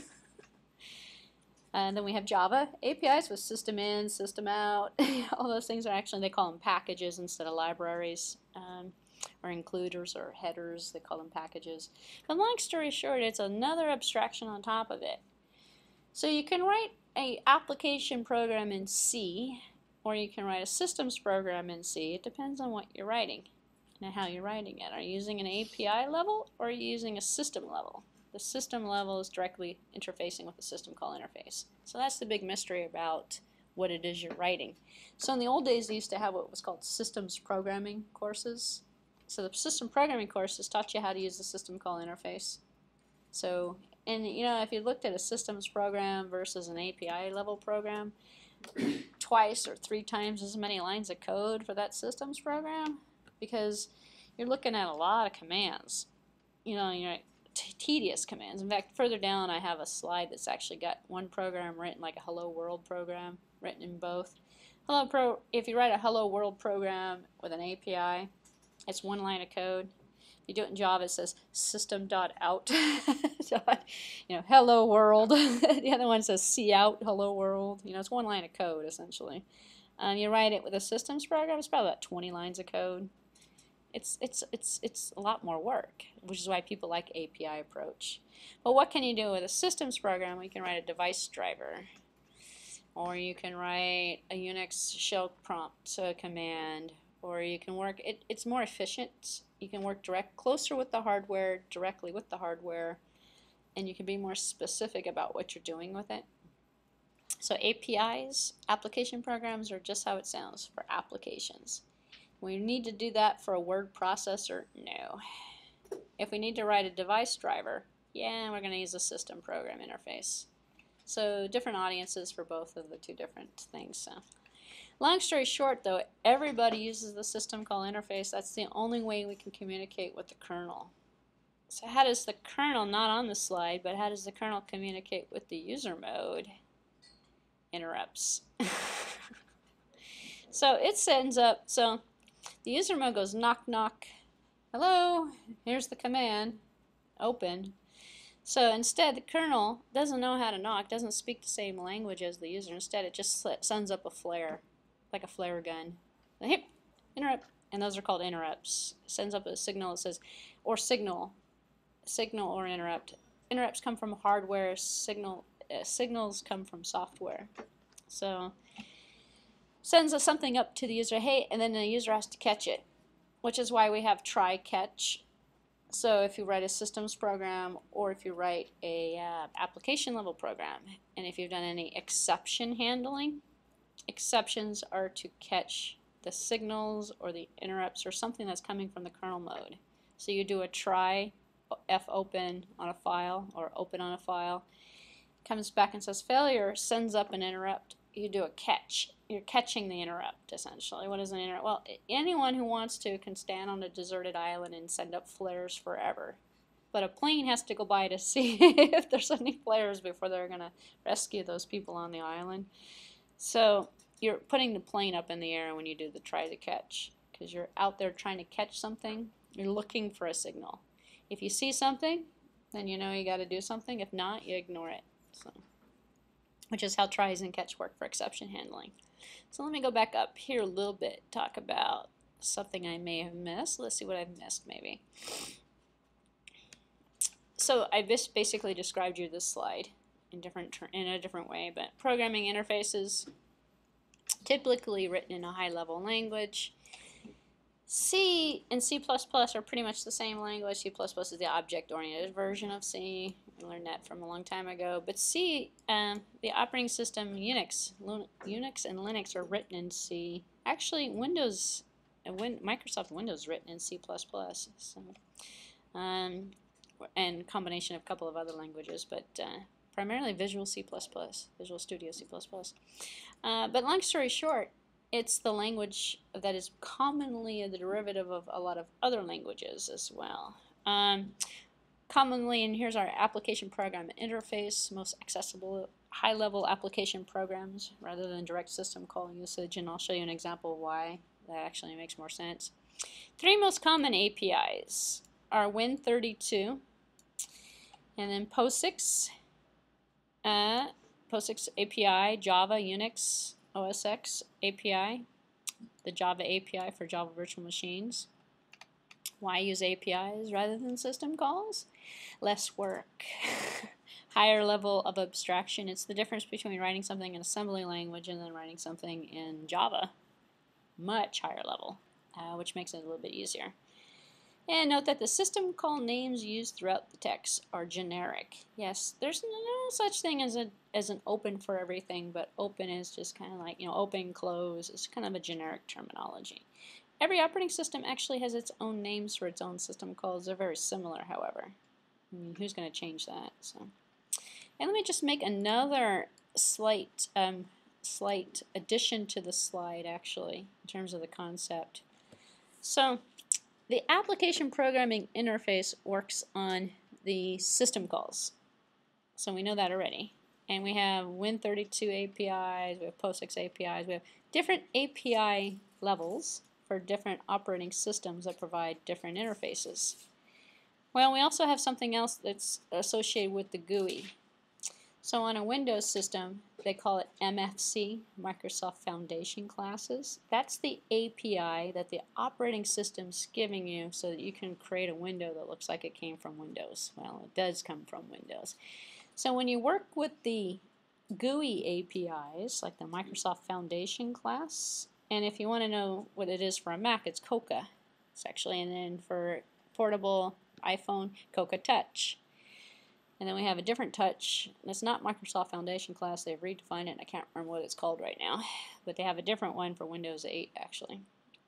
And then we have Java APIs with system in, system out. All those things are actually, they call them packages instead of libraries, or includers or headers. They call them packages. But long story short, it's another abstraction on top of it. So you can write an application program in C, or you can write a systems program in C. It depends on what you're writing and how you're writing it. Are you using an API level, or are you using a system level? The system level is directly interfacing with the system call interface. So that's the big mystery about what it is you're writing. So in the old days, they used to have what was called systems programming courses. So the system programming courses taught you how to use the system call interface. So, and you know, if you looked at a systems program versus an API level program, twice or three times as many lines of code for that systems program, because you're looking at a lot of commands. You know, you're tedious commands. In fact, further down I have a slide that's actually got one program written like a hello world program written in both. If you write a hello world program with an API, it's one line of code. If you do it in Java, it says system.out, you know, hello world. The other one says cout, hello world. You know, it's one line of code essentially. And you write it with a systems program, it's probably about 20 lines of code. It's a lot more work, which is why people like API approach. But what can you do with a systems program? We can write a device driver, or you can write a Unix shell prompt command, or you can work, it's more efficient. You can work closer with the hardware, directly with the hardware, and you can be more specific about what you're doing with it. So APIs, application programs, are just how it sounds, for applications. We need to do that for a word processor? No. If we need to write a device driver, yeah, we're going to use a system program interface. So different audiences for both of the two different things. So, long story short, though, everybody uses the system call interface. That's the only way we can communicate with the kernel. So how does the kernel, not on the slide, but how does the kernel communicate with the user mode? Interrupts. So it sends up, so the user mode goes knock knock, hello, here's the command, open. So instead, the kernel doesn't know how to knock, doesn't speak the same language as the user. Instead, it just sends up a flare, like a flare gun. Hip, interrupt, and those are called interrupts. It sends up a signal that says, or signal or interrupt. Interrupts come from hardware, signals come from software. So sends something up to the user, hey, and then the user has to catch it, which is why we have try catch. So if you write a systems program, or if you write a application level program, and if you've done any exception handling, exceptions are to catch the signals or the interrupts or something that's coming from the kernel mode. So you do a try fopen on a file, or open on a file, comes back and says failure, sends up an interrupt. You do a catch. You're catching the interrupt, essentially. What is an interrupt? Well, anyone who wants to can stand on a deserted island and send up flares forever. But a plane has to go by to see if there's any flares before they're going to rescue those people on the island. So you're putting the plane up in the air when you do the try to catch, because you're out there trying to catch something. You're looking for a signal. If you see something, then you know you got to do something. If not, you ignore it. So, which is how tries and catch work for exception handling. So let me go back up here a little bit, talk about something I may have missed. Let's see what I've missed maybe. So I just basically described you this slide in a different way, but programming interfaces, typically written in a high-level language. C and C++ are pretty much the same language. C++ is the object-oriented version of C. We learned that from a long time ago. But C, the operating system, Unix and Linux are written in C. Actually, Microsoft Windows is written in C++. So, and combination of a couple of other languages, but primarily Visual C++, Visual Studio C++. But long story short, it's the language that is commonly the derivative of a lot of other languages as well. Commonly, and here's our application program interface, most accessible high-level application programs rather than direct system call usage, and I'll show you an example of why that actually makes more sense. Three most common APIs are Win32, and then POSIX, POSIX API, Java, Unix, OS X API, the Java API for Java Virtual Machines. Why use APIs rather than system calls? Less work. Higher level of abstraction. It's the difference between writing something in assembly language and then writing something in Java. Much higher level, which makes it a little bit easier. And note that the system call names used throughout the text are generic. Yes, there's no such thing as an open for everything, but open is just kind of like, open, close. It's kind of a generic terminology. Every operating system actually has its own names for its own system calls. They're very similar, however. Who's going to change that? So, and let me just make another slight addition to the slide, actually, in terms of the concept. So, the application programming interface works on the system calls. So we know that already. And we have Win32 APIs, we have POSIX APIs, we have different API levels for different operating systems that provide different interfaces. Well, we also have something else that's associated with the GUI. So on a Windows system, they call it MFC, Microsoft Foundation Classes. That's the API that the operating system's giving you so that you can create a window that looks like it came from Windows. Well, it does come from Windows. So when you work with the GUI APIs, like the Microsoft Foundation class. And if you want to know what it is for a Mac, it's Coca. It's actually, and then for portable iPhone, Coca Touch. And then we have a different touch. It's not Microsoft Foundation class. They've redefined it, and I can't remember what it's called right now. But they have a different one for Windows 8, actually.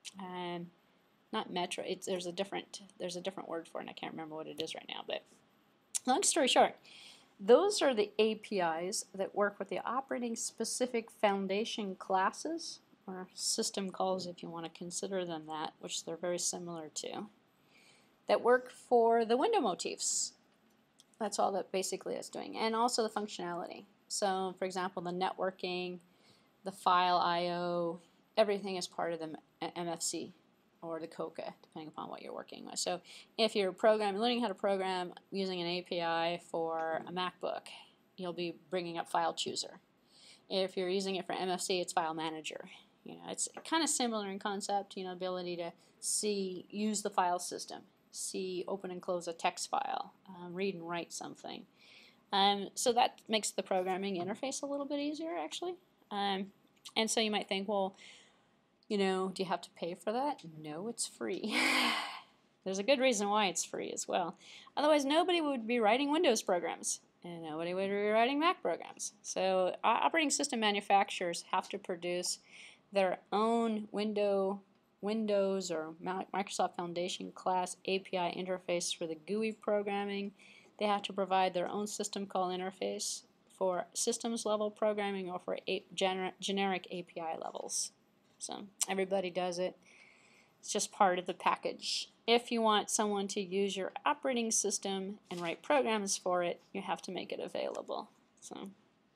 Not Metro. There's a different word for it, and I can't remember what it is right now. But long story short, those are the APIs that work with the operating specific foundation classes, or system calls if you want to consider them that, which they're very similar to, that work for the window motifs. That's all that basically it's doing, and also the functionality. So for example, the networking, the file I/O, everything is part of the MFC or the Coca, depending upon what you're working with. So if you're learning how to program using an API for a MacBook, you'll be bringing up File Chooser. If you're using it for MFC, it's File Manager. It's kind of similar in concept, ability to use the file system, open and close a text file, read and write something. So that makes the programming interface a little bit easier, actually. And so you might think, well, do you have to pay for that? No, it's free. There's a good reason why it's free as well. Otherwise, nobody would be writing Windows programs, and nobody would be writing Mac programs. So operating system manufacturers have to produce their own Windows or Microsoft Foundation class API interface for the GUI programming. They have to provide their own system call interface for systems level programming or for generic API levels. So everybody does it. It's just part of the package. If you want someone to use your operating system and write programs for it, you have to make it available. So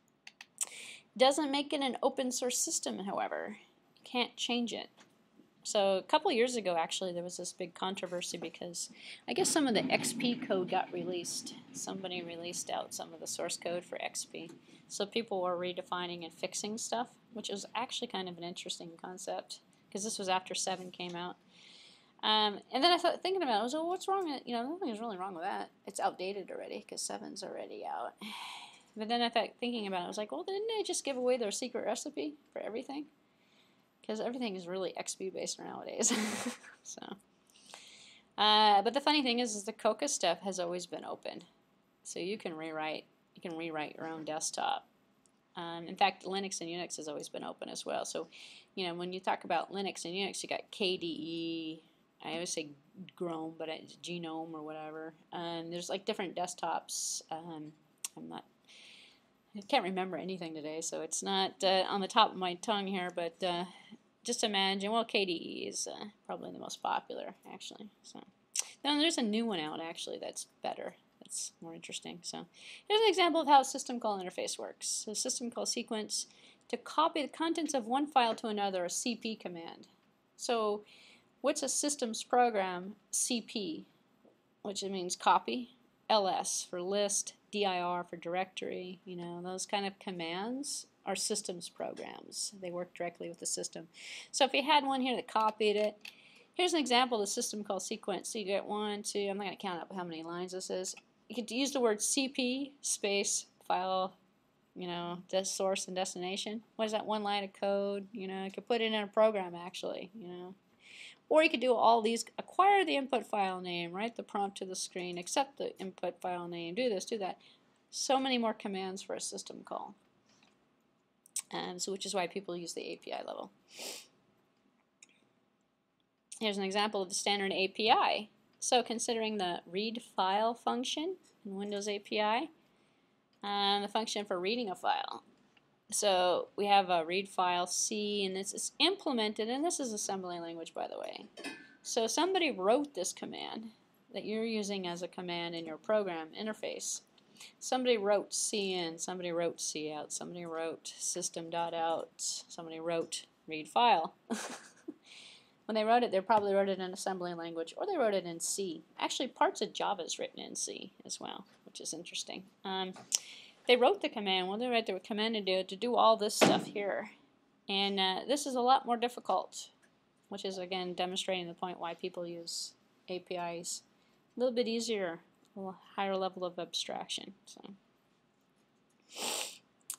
it doesn't make it an open source system, however. You can't change it. So a couple years ago, actually, there was this big controversy because I guess some of the XP code got released. Somebody released out some of the source code for XP. So people were redefining and fixing stuff, which is actually kind of an interesting concept because this was after 7 came out. And then I thought, thinking about it, I was like, well, what's wrong? Nothing is really wrong with that. It's outdated already because 7's already out. But then I thought, thinking about it, I was like, well, didn't they just give away their secret recipe for everything? Because everything is really XP based nowadays. But the funny thing is the Coca stuff has always been open, so you can rewrite your own desktop. In fact, Linux and Unix has always been open as well. So, when you talk about Linux and Unix, you got KDE. I always say GNOME, but it's GNOME or whatever. There's like different desktops. I can't remember anything today, so it's not on the top of my tongue here, but just imagine, well, KDE is probably the most popular, actually. So then there's a new one out, actually, that's better. That's more interesting. So here's an example of how a system call interface works. So system call sequence, to copy the contents of one file to another, a CP command. So what's a systems program? CP, which means copy. LS for list, dir for directory, those kind of commands are systems programs. They work directly with the system. So if you had one here that copied it, here's an example of the system call sequence. So you get 1, 2, I'm not going to count up how many lines this is. You could use the word CP space file, source and destination. What is that, one line of code? You could put it in a program actually, Or you could do all these, acquire the input file name, write the prompt to the screen, accept the input file name, do this, do that. So many more commands for a system call. Which is why people use the API level. Here's an example of the standard API. So considering the read file function in Windows API, the function for reading a file. So we have a read file C, and this is implemented, and this is assembly language, by the way. So somebody wrote this command that you're using as a command in your program interface. Somebody wrote C in, somebody wrote C out, somebody wrote system.out, somebody wrote read file. When they wrote it, they probably wrote it in assembly language, or they wrote it in C. Actually, parts of Java is written in C as well, which is interesting. They wrote the command. Well, they wrote the command to do all this stuff here. And this is a lot more difficult, which is, again, demonstrating the point why people use APIs. A little bit easier, a little higher level of abstraction.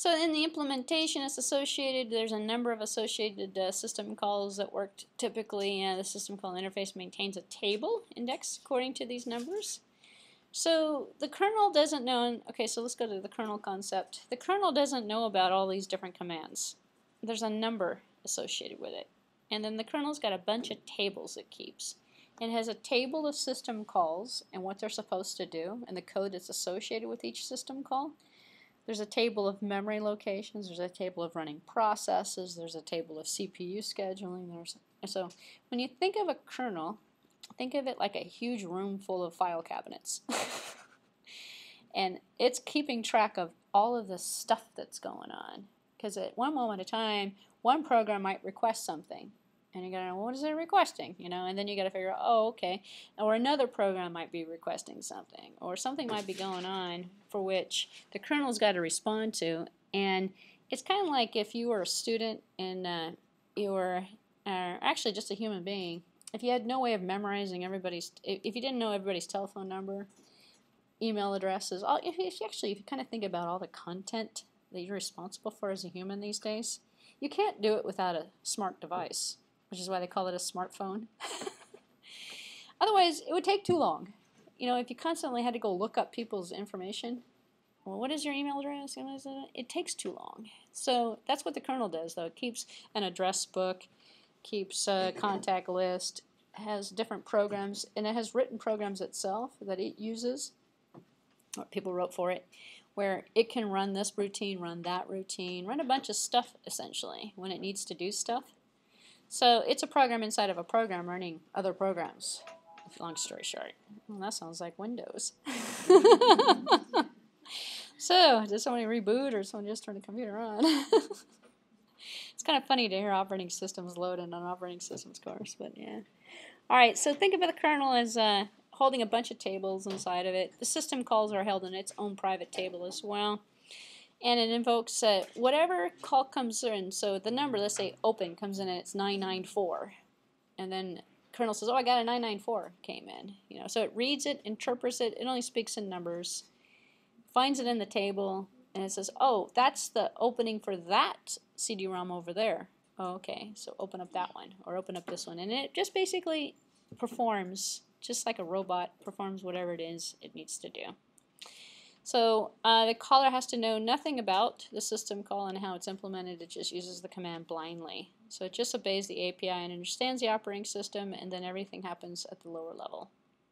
So in the implementation, it's associated, there's a number of associated system calls that work typically. The system call interface maintains a table index according to these numbers. So the kernel doesn't know, okay, so let's go to the kernel concept. The kernel doesn't know about all these different commands. There's a number associated with it. And then the kernel's got a bunch of tables it keeps. It has a table of system calls and what they're supposed to do and the code that's associated with each system call. There's a table of memory locations, there's a table of running processes, there's a table of CPU scheduling. So when you think of a kernel, think of it like a huge room full of file cabinets. And it's keeping track of all of the stuff that's going on. Because at one moment in time, one program might request something. And you gotta know, what is it requesting? And then you gotta figure out, oh, okay. Or another program might be requesting something. Or something might be going on for which the kernel's got to respond to. And it's kind of like if you were a student and you were actually just a human being. If you had no way of memorizing if you didn't know everybody's telephone number, email addresses, if you kind of think about all the content that you're responsible for as a human these days, you can't do it without a smart device, which is why they call it a smartphone. Otherwise, it would take too long. If you constantly had to go look up people's information, well, what is your email address? It takes too long. So that's what the kernel does, though. It keeps an address book, keeps a contact list, has different programs, and it has written programs itself that it uses, or people wrote for it, where it can run this routine, run that routine, run a bunch of stuff, essentially, when it needs to do stuff. So it's a program inside of a program running other programs, long story short. Well, that sounds like Windows. So, did somebody reboot or someone just turn the computer on? It's kind of funny to hear operating systems load in an operating systems course, but yeah. Alright, so think of the kernel as holding a bunch of tables inside of it. The system calls are held in its own private table as well. And it invokes whatever call comes in. So the number, let's say open, comes in and it's 994. And then kernel says, oh, I got a 994 came in. So it reads it, interprets it, it only speaks in numbers, finds it in the table, and it says, oh, that's the opening for that CD-ROM over there. Oh, okay, so open up that one, or open up this one. And it just basically performs, just like a robot, performs whatever it is it needs to do. So the caller has to know nothing about the system call and how it's implemented. It just uses the command blindly. So it just obeys the API and understands the operating system, and then everything happens at the lower level.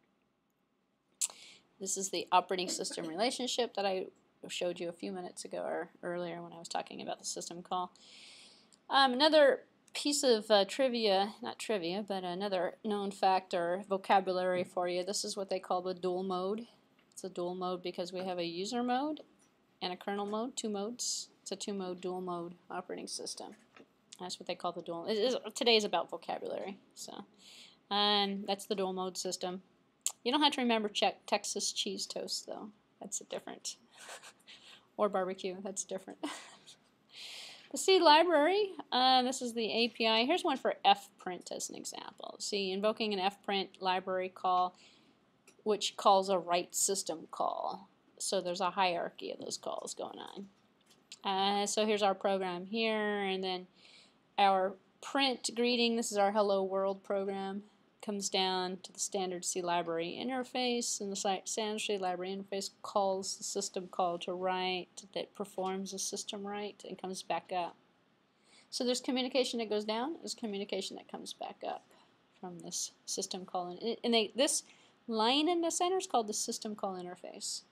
This is the operating system relationship that I showed you a few minutes ago or earlier when I was talking about the system call. Another piece of trivia, not trivia, but another known fact or vocabulary for you. This is what they call the dual mode. It's a dual mode because we have a user mode and a kernel mode, two modes. It's a two-mode, dual mode operating system. That's what they call the dual. Today is about vocabulary. So that's the dual mode system. You don't have to remember Texas cheese toast, though. That's different. Or barbecue, that's different. The C library, this is the API. Here's one for fprint as an example. See, invoking an fprint library call, which calls a write system call. So there's a hierarchy of those calls going on. So here's our program here, and then our print greeting, this is our hello world program, comes down to the standard C library interface, and the standard C library interface calls the system call to write that performs a system write and comes back up. So there's communication that goes down, there's communication that comes back up from this system call. And this line in the center is called the system call interface.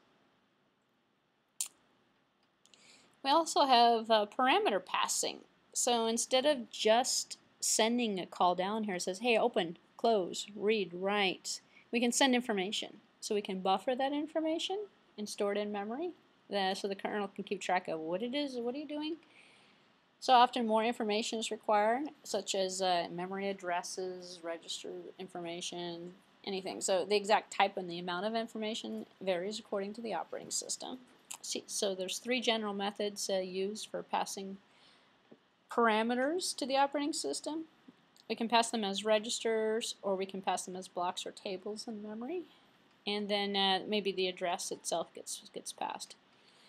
We also have parameter passing. So instead of just sending a call down here, it says, hey, open, close, read, write. We can send information. So we can buffer that information and store it in memory so the kernel can keep track of what it is, what are you doing. So often more information is required, such as memory addresses, register information, anything. So the exact type and the amount of information varies according to the operating system. So there's three general methods used for passing parameters to the operating system. We can pass them as registers, or we can pass them as blocks or tables in memory. And then maybe the address itself gets passed.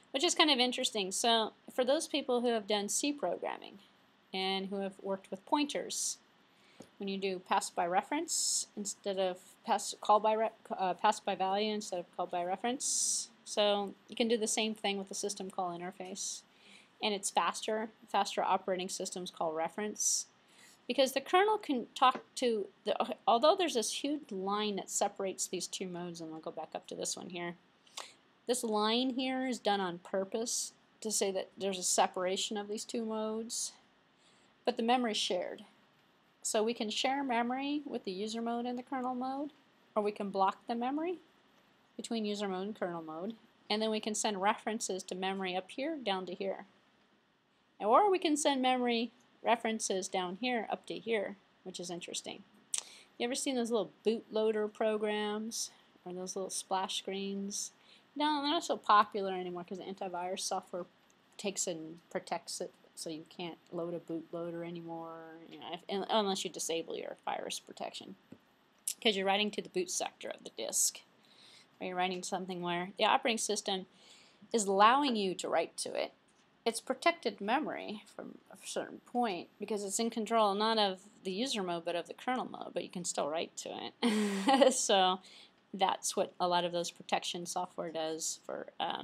which is kind of interesting. So for those people who have done C programming and who have worked with pointers, when you do pass by reference instead of pass by value instead of call by reference, so you can do the same thing with the system call interface, and it's faster. Faster operating systems call reference, because the kernel can talk to although there's this huge line that separates these two modes, and I'll go back up to this one here. This line here is done on purpose to say that there's a separation of these two modes, but the memory is shared. So we can share memory with the user mode and the kernel mode, or we can block the memory between user mode and kernel mode, and then we can send references to memory up here down to here. Or we can send memory references down here up to here, which is interesting. You ever seen those little bootloader programs or those little splash screens? No, they're not so popular anymore because the antivirus software takes and protects it, so you can't load a bootloader anymore, unless you disable your virus protection, because you're writing to the boot sector of the disk, or you're writing something where the operating system is allowing you to write to it. It's protected memory from a certain point because it's in control not of the user mode but of the kernel mode, but you can still write to it. So that's what a lot of those protection software does for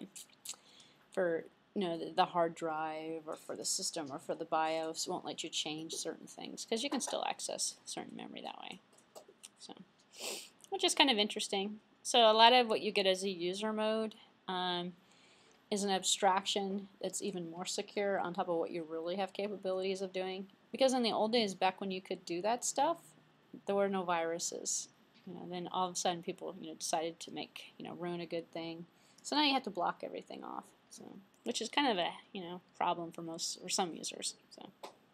the hard drive, or for the system, or for the BIOS. It won't let you change certain things because you can still access certain memory that way. So, which is kind of interesting. So a lot of what you get as a user mode is an abstraction that's even more secure on top of what you really have capabilities of doing. Because in the old days, back when you could do that stuff, there were no viruses. Then all of a sudden people decided to make ruin a good thing. So now you have to block everything off. So, which is kind of a problem for some users. So,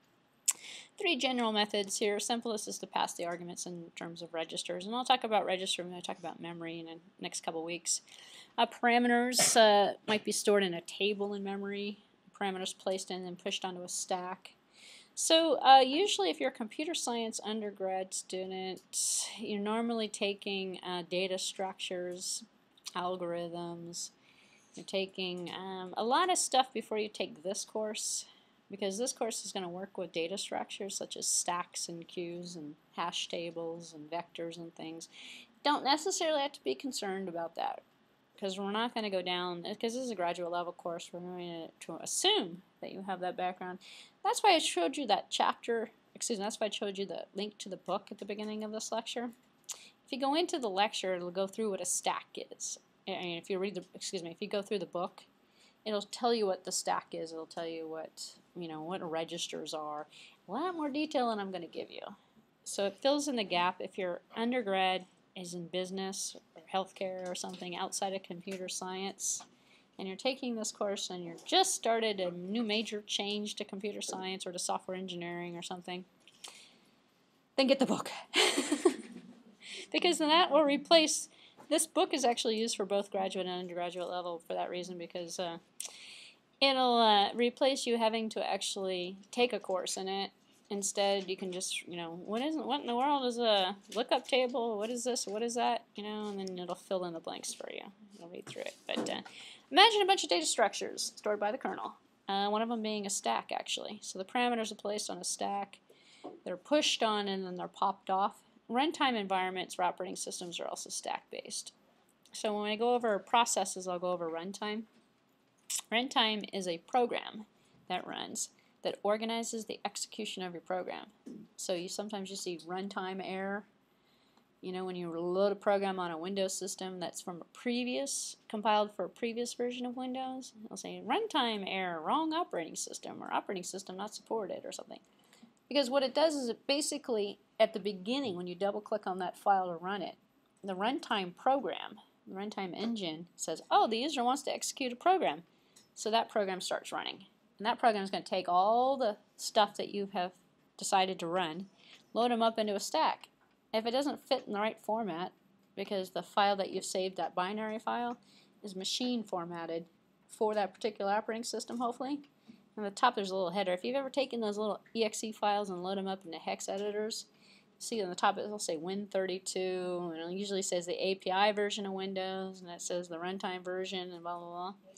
3 general methods here. Simplest is to pass the arguments in terms of registers, and I'll talk about register when I talk about memory in the next couple weeks. Parameters might be stored in a table in memory. Parameters placed in and pushed onto a stack. So usually if you're a computer science undergrad student, you're normally taking data structures, algorithms. You're taking a lot of stuff before you take this course, because this course is going to work with data structures such as stacks and queues and hash tables and vectors and things. Don't necessarily have to be concerned about that, because we're not going to go down, because this is a graduate level course, we're going to assume that you have that background. That's why I showed you that chapter, that's why I showed you the link to the book at the beginning of this lecture. If you go into the lecture, it'll go through what a stack is. And if you read if you go through the book, it'll tell you what the stack is. It'll tell you what registers are. A lot more detail than I'm going to give you. So it fills in the gap. If your undergrad is in business or healthcare or something outside of computer science, and you're taking this course and you're just started a new major change to computer science or to software engineering or something, then get the book. Because then that will replace, this book is actually used for both graduate and undergraduate level for that reason, because it'll replace you having to actually take a course in it. Instead, you can just, what in the world is a lookup table? What is this? What is that? And then it'll fill in the blanks for you. You'll read through it. But imagine a bunch of data structures stored by the kernel. One of them being a stack, actually. So the parameters are placed on a stack. They're pushed on and then they're popped off. Runtime environments for operating systems are also stack-based. So when I go over processes, I'll go over runtime. Runtime is a program that runs that organizes the execution of your program. So sometimes you see runtime error. When you load a program on a Windows system that's from compiled for a previous version of Windows, it'll say runtime error, wrong operating system, or operating system not supported, or something. Because what it does is it basically, at the beginning, when you double click on that file to run it, the runtime program, the runtime engine says, oh, the user wants to execute a program. So that program starts running. And that program is going to take all the stuff that you have decided to run, load them up into a stack. If it doesn't fit in the right format, because the file that you've saved, that binary file, is machine formatted for that particular operating system, hopefully. On the top there's a little header. If you've ever taken those little exe files and load them up into hex editors, see on the top it'll say Win32, and it usually says the API version of Windows, and it says the runtime version, and blah, blah, blah.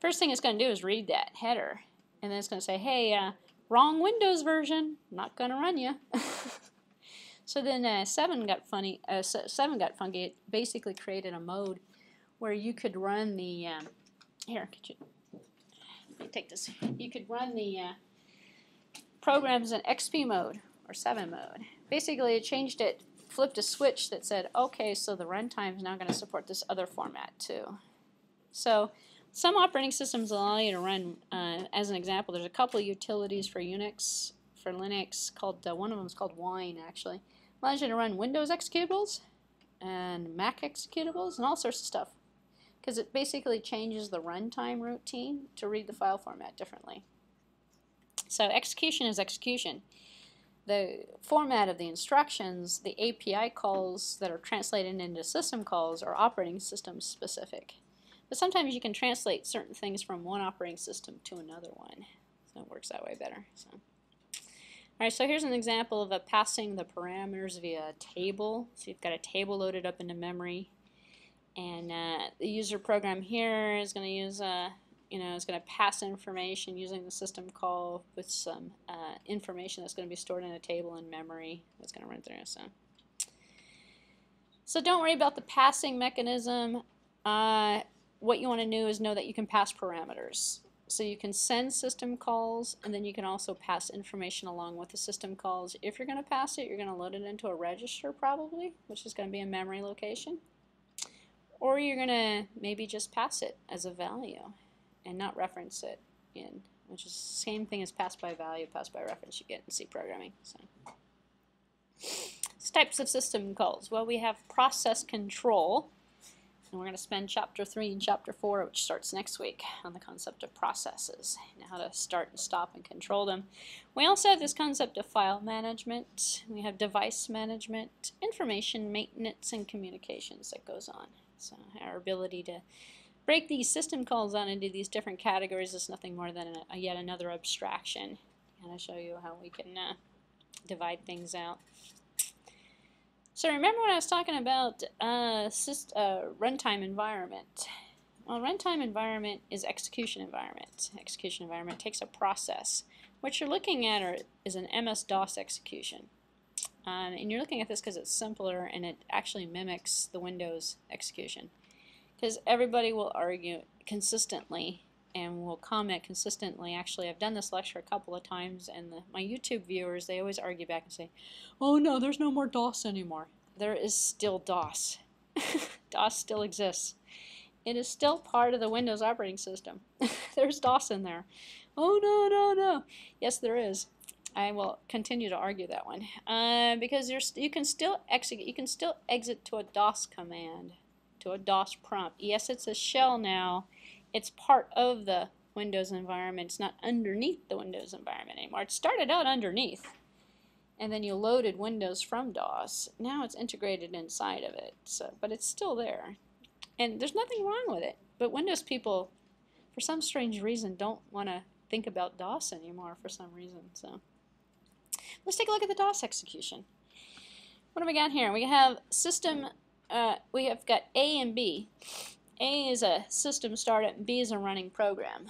First thing it's going to do is read that header, and then it's going to say, hey, wrong Windows version, not going to run you. So then 7 got funny. 7 got funky. It basically created a mode where you could run the here. Let me take this. You could run the programs in XP mode or 7 mode. Basically, it changed it, flipped a switch that said, okay, so the runtime is now going to support this other format too. So some operating systems allow you to run, as an example, there's a couple of utilities for Unix, for Linux, called one of them is called Wine, actually. Allows you to run Windows executables and Mac executables and all sorts of stuff, because it basically changes the runtime routine to read the file format differently. So execution is execution. The format of the instructions, the API calls that are translated into system calls are operating system specific. But sometimes you can translate certain things from one operating system to another one. So it works that way better. So. Alright, so here's an example of passing the parameters via a table. So you've got a table loaded up into memory. And the user program here is going to use it's going to pass information using the system call with some information that's going to be stored in a table in memory that's going to run through. So don't worry about the passing mechanism. What you want to do is know that you can pass parameters. So you can send system calls, and then you can also pass information along with the system calls. If you're going to pass it, you're going to load it into a register probably, which is going to be a memory location. Or you're going to maybe just pass it as a value and not reference it in, which is the same thing as pass by value, pass by reference you get in C programming. So types of system calls. Well, we have process control, and we're going to spend Chapter 3 and Chapter 4, which starts next week, on the concept of processes and how to start and stop and control them. We also have this concept of file management. We have device management, information maintenance, and communications that goes on. So our ability to break these system calls down into these different categories is nothing more than yet another abstraction. And I'll show you how we can divide things out. So remember when I was talking about runtime environment? Well, runtime environment is execution environment. Execution environment takes a process. What you're looking at is an MS-DOS execution. And you're looking at this because it's simpler and it actually mimics the Windows execution. Because everybody will argue consistently and will comment consistently. Actually, I've done this lecture a couple of times, and my YouTube viewers, they always argue back and say, oh no, there's no more DOS anymore. There is still DOS. DOS still exists. It is still part of the Windows operating system. There's DOS in there. Oh no, no, no. Yes, there is. I will continue to argue that one. Because you can still exit to a DOS command, to a DOS prompt. Yes, it's a shell now. It's part of the Windows environment. It's not underneath the Windows environment anymore. It started out underneath, and then you loaded Windows from DOS. Now it's integrated inside of it, but it's still there. And there's nothing wrong with it. But Windows people, for some strange reason, don't want to think about DOS anymore for some reason. So let's take a look at the DOS execution. What do we got here? We have system. We have got A and B. A is a system startup, and B is a running program.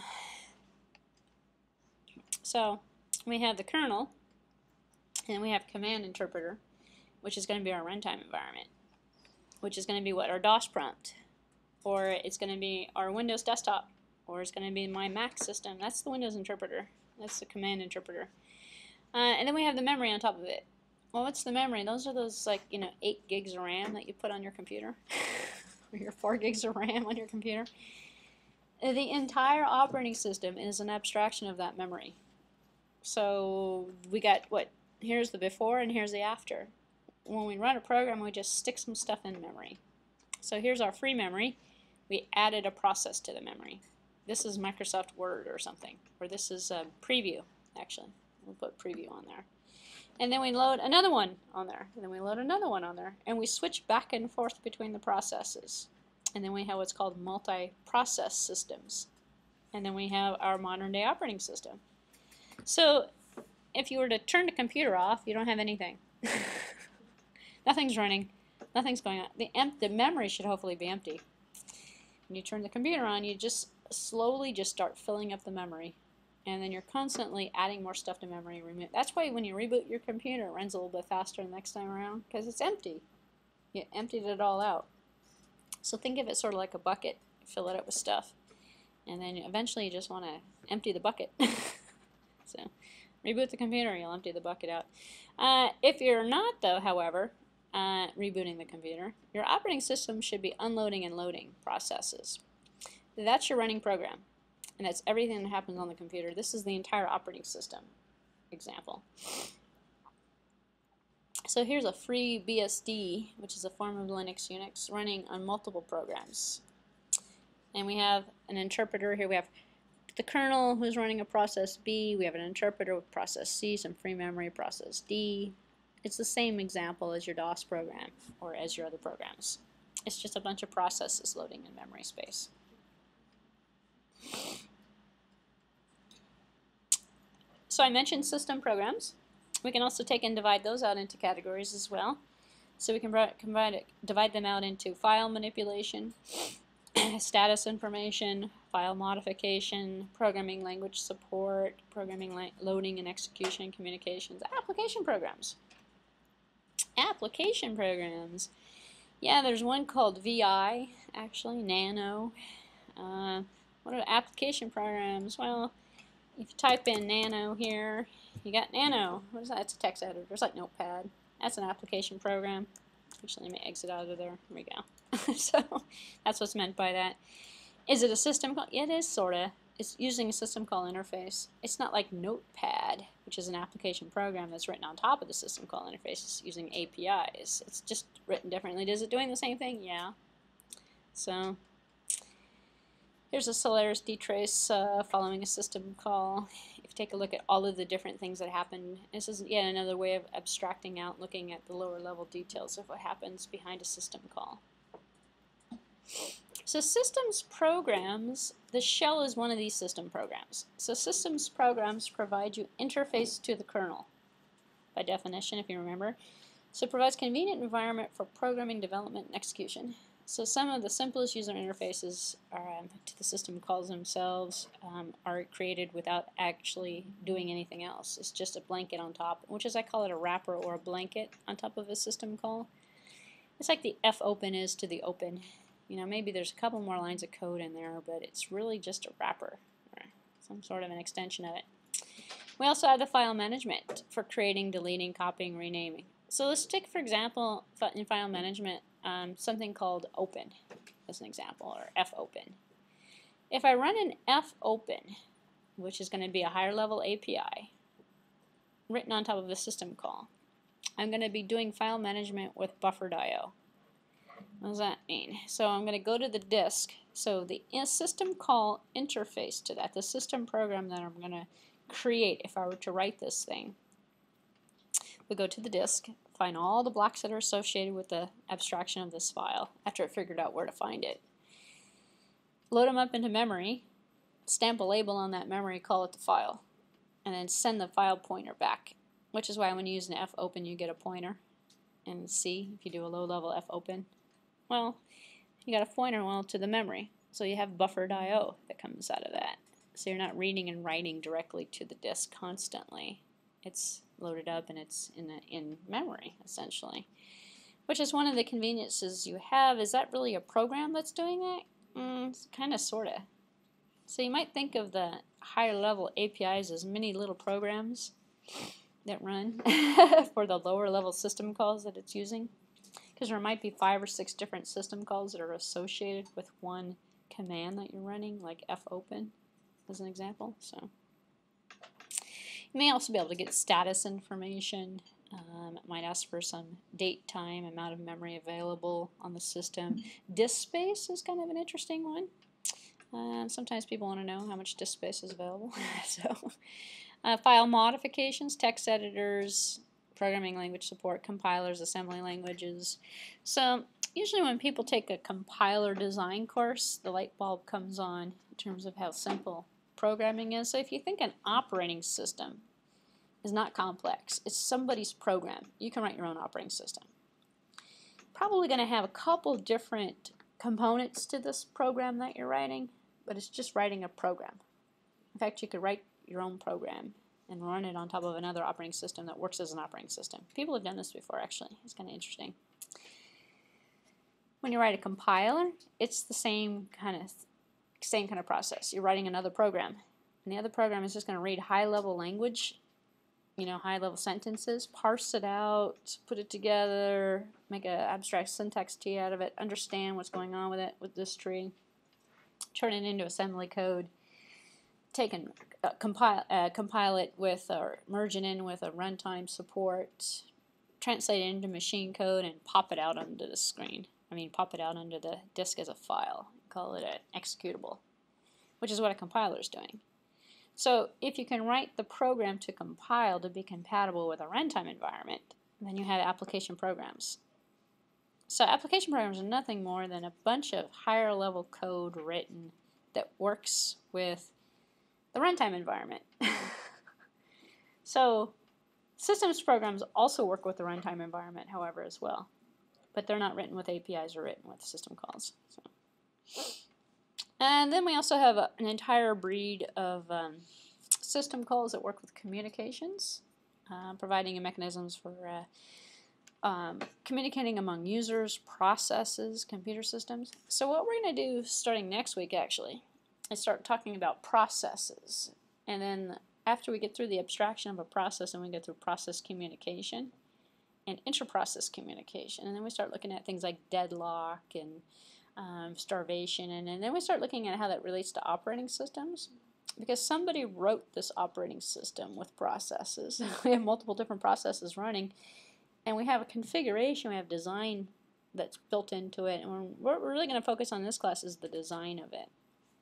So we have the kernel, and we have command interpreter, which is going to be our runtime environment, which is going to be what? Our DOS prompt, or it's going to be our Windows desktop, or it's going to be my Mac system. That's the Windows interpreter. That's the command interpreter. And then we have the memory on top of it. Well, what's the memory? Those are those 8 gigs of RAM that you put on your computer. Or your 4 gigs of RAM on your computer. The entire operating system is an abstraction of that memory. So we got what? Here's the before and here's the after. When we run a program, we just stick some stuff in memory. So here's our free memory. We added a process to the memory. This is Microsoft Word or something. Or this is a preview, actually. We'll put preview on there. And then we load another one on there. And then we load another one on there. And we switch back and forth between the processes. And then we have what's called multi-process systems. And then we have our modern day operating system. So if you were to turn the computer off, you don't have anything. Nothing's running. Nothing's going on. The memory should hopefully be empty. When you turn the computer on, you just slowly just start filling up the memory. And then you're constantly adding more stuff to memory. That's why when you reboot your computer, it runs a little bit faster the next time around, because it's empty. You emptied it all out. So think of it sort of like a bucket. Fill it up with stuff. And then eventually you just want to empty the bucket. So reboot the computer, you'll empty the bucket out. If you're not, though, however, rebooting the computer, your operating system should be unloading and loading processes. That's your running program. And that's everything that happens on the computer. This is the entire operating system example. So here's a free BSD, which is a form of Linux Unix, running on multiple programs. And we have an interpreter here. We have the kernel who's running a process B. We have an interpreter with process C, some free memory, process D. It's the same example as your DOS program or as your other programs. It's just a bunch of processes loading in memory space. So I mentioned system programs. We can also take and divide those out into categories as well. So we can divide them out into file manipulation, status information, file modification, programming language support, programming loading and execution, communications, application programs. Application programs. Yeah, there's one called VI, actually, Nano. What are application programs? Well, if you type in Nano here, you got Nano. What is that? It's a text editor. It's like Notepad. That's an application program. Actually, let me exit out of there. Here we go. So that's what's meant by that. Is it a system call? Yeah, it is, sort of. It's using a system call interface. It's not like Notepad, which is an application program that's written on top of the system call interface. It's using APIs. It's just written differently. Is it doing the same thing? Yeah. So here's a Solaris dtrace following a system call. If you take a look at all of the different things that happen, this is yet another way of abstracting out, looking at the lower level details of what happens behind a system call. So systems programs, the shell is one of these system programs. So systems programs provide you interface to the kernel, by definition, if you remember. So it provides convenient environment for programming, development, and execution. So some of the simplest user interfaces to the system calls themselves are created without actually doing anything else. It's just a blanket on top, which is, I call it a wrapper or a blanket on top of a system call. It's like the fopen is to the open. You know, maybe there's a couple more lines of code in there, but it's really just a wrapper, or some sort of an extension of it. We also have the file management for creating, deleting, copying, renaming. So let's take, for example, in file management, something called open as an example, or fopen. If I run an fopen, which is going to be a higher level API, written on top of a system call, I'm going to be doing file management with buffered.io. What does that mean? So I'm going to go to the disk. So the system call interface to that, the system program that I'm going to create if I were to write this thing, we go to the disk, find all the blocks that are associated with the abstraction of this file after I figured out where to find it. Load them up into memory, stamp a label on that memory, call it the file, and then send the file pointer back, which is why when you use an fopen you get a pointer. And C, if you do a low-level fopen, well, you got a pointer to the memory. So you have buffer.io that comes out of that. So you're not reading and writing directly to the disk constantly. It's loaded up and it's in memory, essentially. Which is one of the conveniences you have. Is that really a program that's doing that? It's kind of, sort of. So you might think of the higher level APIs as many little programs that run for the lower level system calls that it's using. Because there might be 5 or 6 different system calls that are associated with one command that you're running, like fopen as an example. So you may also be able to get status information. It might ask for some date, time, amount of memory available on the system. Disk space is kind of an interesting one. Sometimes people want to know how much disk space is available. So file modifications, text editors, programming language support, compilers, assembly languages. So usually when people take a compiler design course, the light bulb comes on in terms of how simple programming is. So if you think an operating system is not complex, it's somebody's program. You can write your own operating system. Probably going to have a couple different components to this program that you're writing. but it's just writing a program. In fact, you could write your own program and run it on top of another operating system that works as an operating system. People have done this before, actually. It's kind of interesting. When you write a compiler, it's the same kind of process. You're writing another program, and the other program is just going to read high-level language, high-level sentences, parse it out, put it together, make an abstract syntax tree out of it, understand what's going on with it, with this tree, turn it into assembly code, take and compile it with, or merge it in with a runtime support, translate it into machine code, and pop it out onto the screen. Pop it out onto the disk as a file. Call it an executable, which is what a compiler is doing. So if you can write the program to compile to be compatible with a runtime environment, then you have application programs. So application programs are nothing more than a bunch of higher level code written that works with the runtime environment. So systems programs also work with the runtime environment, however, as well. But they're not written with APIs or written with system calls. And then we also have an entire breed of system calls that work with communications, providing mechanisms for communicating among users, processes, computer systems. So what we're going to do starting next week, actually, is start talking about processes. And then after we get through the abstraction of a process and we get through process communication and interprocess communication, and then we start looking at things like deadlock and starvation, and then we start looking at how that relates to operating systems, because somebody wrote this operating system with processes. We have multiple different processes running, and we have a configuration, we have design that's built into it, and what we're really going to focus on in this class is the design of it,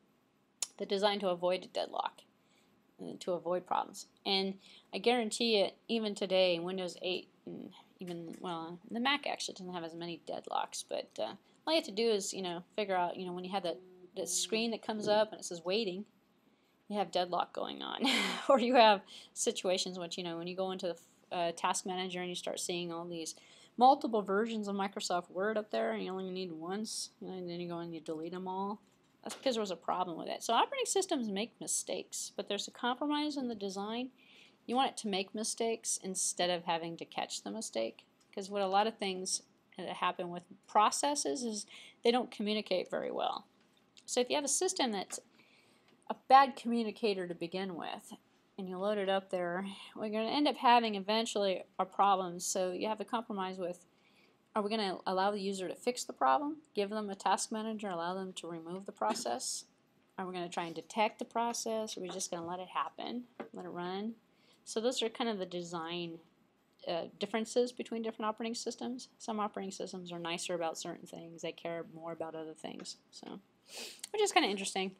the design to avoid deadlock, to avoid problems. And I guarantee it, even today, Windows 8, and even, well, the Mac actually doesn't have as many deadlocks, but all you have to do is, figure out, when you have that screen that comes up and it says waiting, you have deadlock going on. Or you have situations which, when you go into the task manager and you start seeing all these multiple versions of Microsoft Word up there and you only need once, and then you go and you delete them all. That's because there was a problem with it. So operating systems make mistakes, but there's a compromise in the design. You want it to make mistakes instead of having to catch the mistake, because what a lot of things that happen with processes is they don't communicate very well. So if you have a system that's a bad communicator to begin with, and you load it up there, we're going to end up having eventually our problems. So you have to compromise with, are we going to allow the user to fix the problem, give them a task manager, allow them to remove the process? Are we going to try and detect the process, or are we just going to let it happen, let it run? So those are kind of the design differences between different operating systems. Some operating systems are nicer about certain things, they care more about other things, so which is kind of interesting.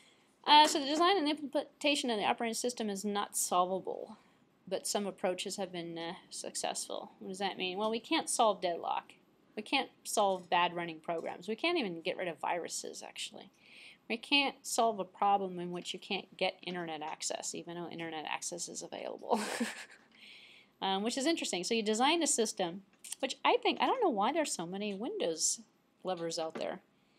So the design and implementation of the operating system is not solvable, but some approaches have been successful. What does that mean? Well, we can't solve deadlock. We can't solve bad running programs. We can't even get rid of viruses, actually. We can't solve a problem in which you can't get internet access, even though internet access is available. Which is interesting. So you design a system, which I don't know why there's so many Windows lovers out there.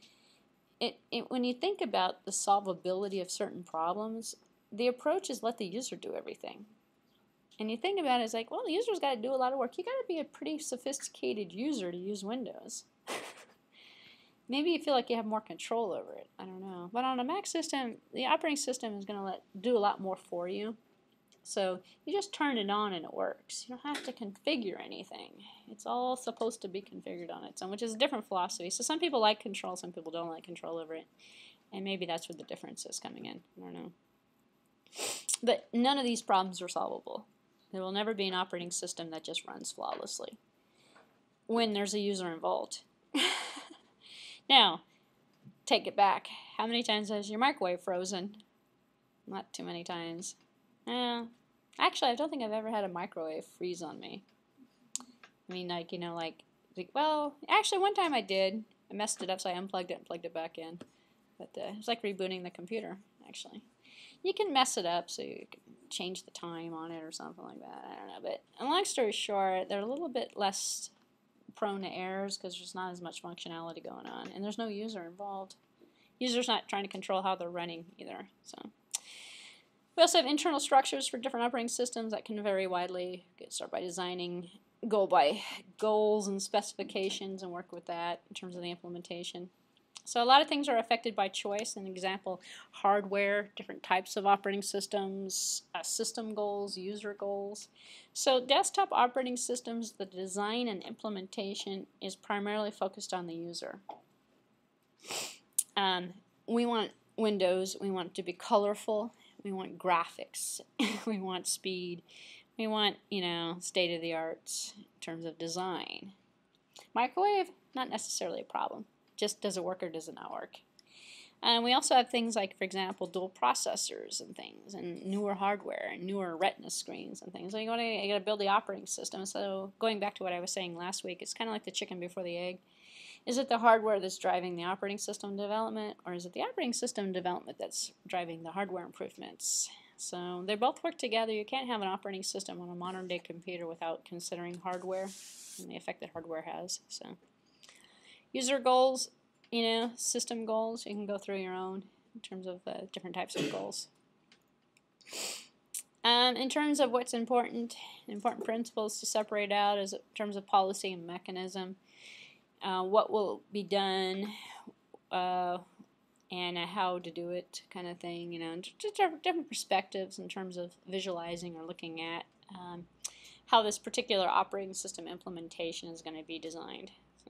When you think about the solvability of certain problems, the approach is let the user do everything. And you think about it, it's like, well, the user's got to do a lot of work. You got to be a pretty sophisticated user to use Windows. Maybe you feel like you have more control over it. I don't know. But on a Mac system, the operating system is going to do a lot more for you. So you just turn it on and it works. You don't have to configure anything. It's all supposed to be configured on its own, which is a different philosophy. So some people like control, some people don't like control over it. And maybe that's where the difference is coming in. I don't know. But none of these problems are solvable. There will never be an operating system that just runs flawlessly when there's a user involved. Now, take it back. How many times has your microwave frozen? Not too many times. Actually, I don't think I've ever had a microwave freeze on me. I mean, well, actually one time I did. I messed it up, so I unplugged it and plugged it back in. But it was like rebooting the computer, actually. You can mess it up so you can change the time on it or something like that. I don't know. But long story short, they're a little bit less prone to errors because there's not as much functionality going on, and there's no user involved. User's not trying to control how they're running either. So we also have internal structures for different operating systems that can vary widely. You could start by designing, go by goals and specifications and work with that in terms of the implementation. So a lot of things are affected by choice. An example, hardware, different types of operating systems, system goals, user goals. So desktop operating systems, the design and implementation is primarily focused on the user. We want Windows, we want it to be colorful, we want graphics, we want speed, we want, state-of-the-art in terms of design. Microwave, not necessarily a problem. Just does it work or does it not work? And we also have things like, for example, dual processors and things, and newer hardware and newer retina screens and things. So you got to build the operating system. So going back to what I was saying last week, it's kind of like the chicken before the egg. Is it the hardware that's driving the operating system development, or is it the operating system development that's driving the hardware improvements? So they both work together. You can't have an operating system on a modern day computer without considering hardware and the effect that hardware has. So user goals, system goals, you can go through your own in terms of different types of goals. In terms of what's important principles to separate out is in terms of policy and mechanism. What will be done and how to do it kind of thing, just different perspectives in terms of visualizing or looking at how this particular operating system implementation is going to be designed.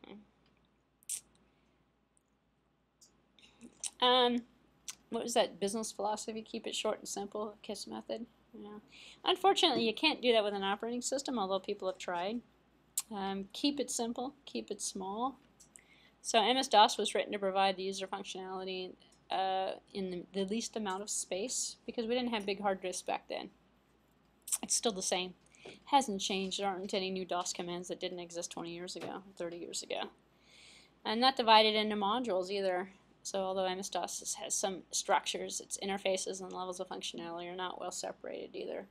What was that business philosophy? Keep it short and simple, KISS method. Unfortunately, you can't do that with an operating system, although people have tried. Keep it simple, keep it small. So MS-DOS was written to provide the user functionality in the least amount of space, because we didn't have big hard disks back then. It's still the same. It hasn't changed. There aren't any new DOS commands that didn't exist 20 years ago, 30 years ago. And not divided into modules either. So although MS-DOS has some structures, its interfaces and levels of functionality are not well separated either.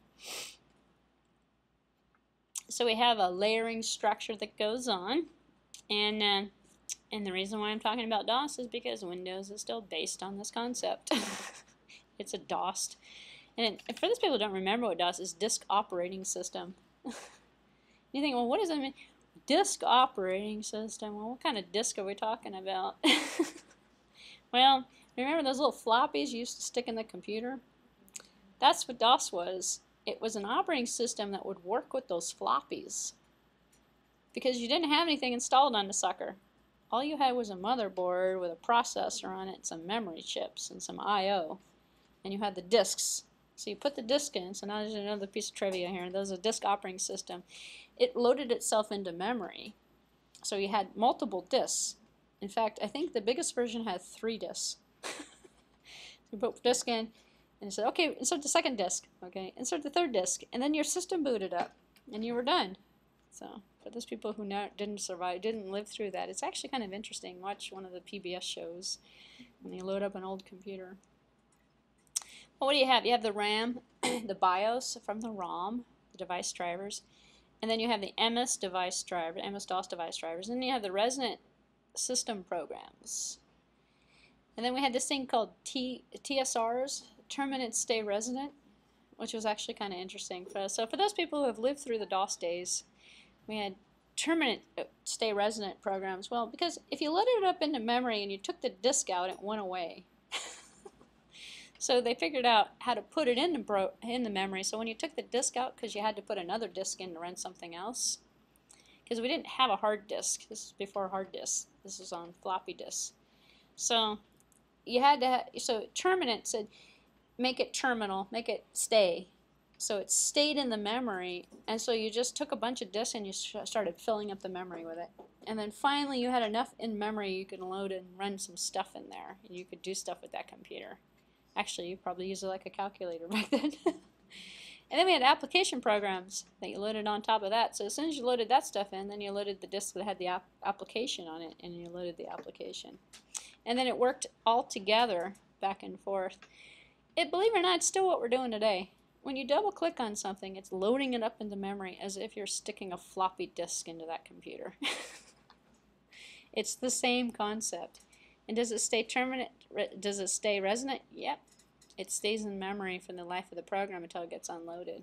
So we have a layering structure that goes on, and the reason why I'm talking about DOS is because Windows is still based on this concept. It's a DOS. And for those people who don't remember what DOS is, Disk Operating System. You think, well, what does that mean? Disk Operating System. Well, what kind of disk are we talking about? Well, remember those little floppies you used to stick in the computer? That's what DOS was. It was an operating system that would work with those floppies, because you didn't have anything installed on the sucker. All you had was a motherboard with a processor on it, some memory chips, and some I/O, and you had the disks. So you put the disk in. So now there's another piece of trivia here. There's a disk operating system. It loaded itself into memory, so you had multiple disks. In fact, I think the biggest version had 3 disks. You put the disk in, and you said, okay, insert the second disk. Okay, insert the third disk, and then your system booted up, and you were done. So for those people who didn't survive, didn't live through that, it's actually kind of interesting. Watch one of the PBS shows when they load up an old computer. Well, what do you have? You have the RAM, the BIOS from the ROM, the device drivers, and then you have the MS device driver, MS-DOS device drivers, and then you have the resident system programs. And then we had this thing called TSRs, Terminate Stay Resident, which was actually kind of interesting. So for those people who have lived through the DOS days, we had Terminate Stay Resident programs. Well, because if you loaded it up into memory and you took the disk out, it went away. So they figured out how to put it in the memory. So when you took the disk out, because you had to put another disk in to run something else, because we didn't have a hard disk. This is before hard disks. This is on floppy disks. So you had to so Terminate said, make it terminal, make it stay. So it stayed in the memory, and so you just took a bunch of disks and you started filling up the memory with it. And then finally you had enough in memory you could load and run some stuff in there, and you could do stuff with that computer. Actually, you probably used it like a calculator back then. And then we had application programs that you loaded on top of that. So as soon as you loaded that stuff in, then you loaded the disk that had the application on it, and you loaded the application. And then it worked all together, back and forth. Believe it or not, it's still what we're doing today. When you double click on something, it's loading it up into memory as if you're sticking a floppy disk into that computer. It's the same concept. And does it stay does it stay resonant? Yep. It stays in memory for the life of the program until it gets unloaded.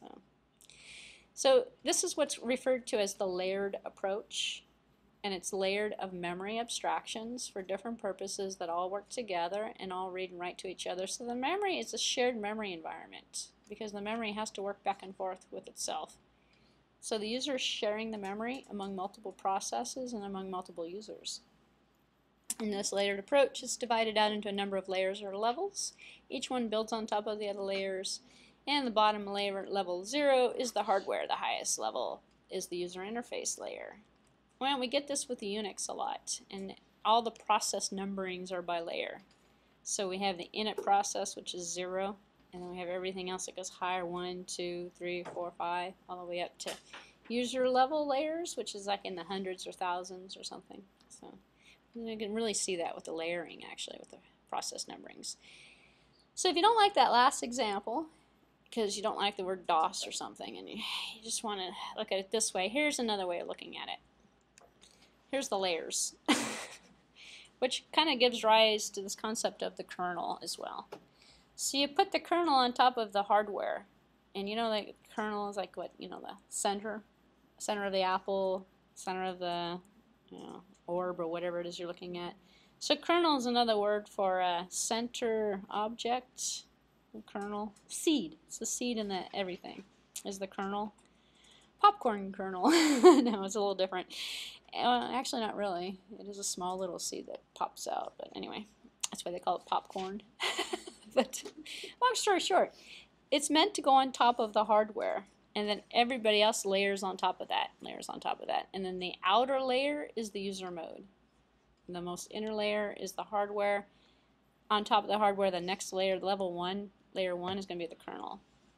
So this is what's referred to as the layered approach, and it's layered of memory abstractions for different purposes that all work together and all read and write to each other. So the memory is a shared memory environment because the memory has to work back and forth with itself. So the user is sharing the memory among multiple processes and among multiple users. In this layered approach, it's divided out into a number of layers or levels. Each one builds on top of the other layers, and the bottom layer, level 0, is the hardware. The highest level is the user interface layer. Well, we get this with the Unix a lot, and all the process numberings are by layer. So we have the init process, which is 0, and then we have everything else that goes higher, 1, 2, 3, 4, 5, all the way up to user level layers, which is like in the hundreds or thousands or something. So you can really see that with the layering, actually, with the process numberings. So if you don't like that last example, because you don't like the word DOS or something, and you just want to look at it this way, here's another way of looking at it. Here's the layers, which kind of gives rise to this concept of the kernel as well. So you put the kernel on top of the hardware, and you know the kernel is like what, you know, the center of the apple, center of the, you know, orb or whatever it is you're looking at. So kernel is another word for a center object. Kernel, seed. It's the seed in the everything is the kernel. Popcorn kernel. No, it's a little different. Actually, not really. It is a small little seed that pops out. But anyway, that's why they call it popcorn. But long story short, it's meant to go on top of the hardware, and then everybody else layers on top of that, and then the outer layer is the user mode. And the most inner layer is the hardware. On top of the hardware, the next layer, level 1, layer 1 is going to be the kernel.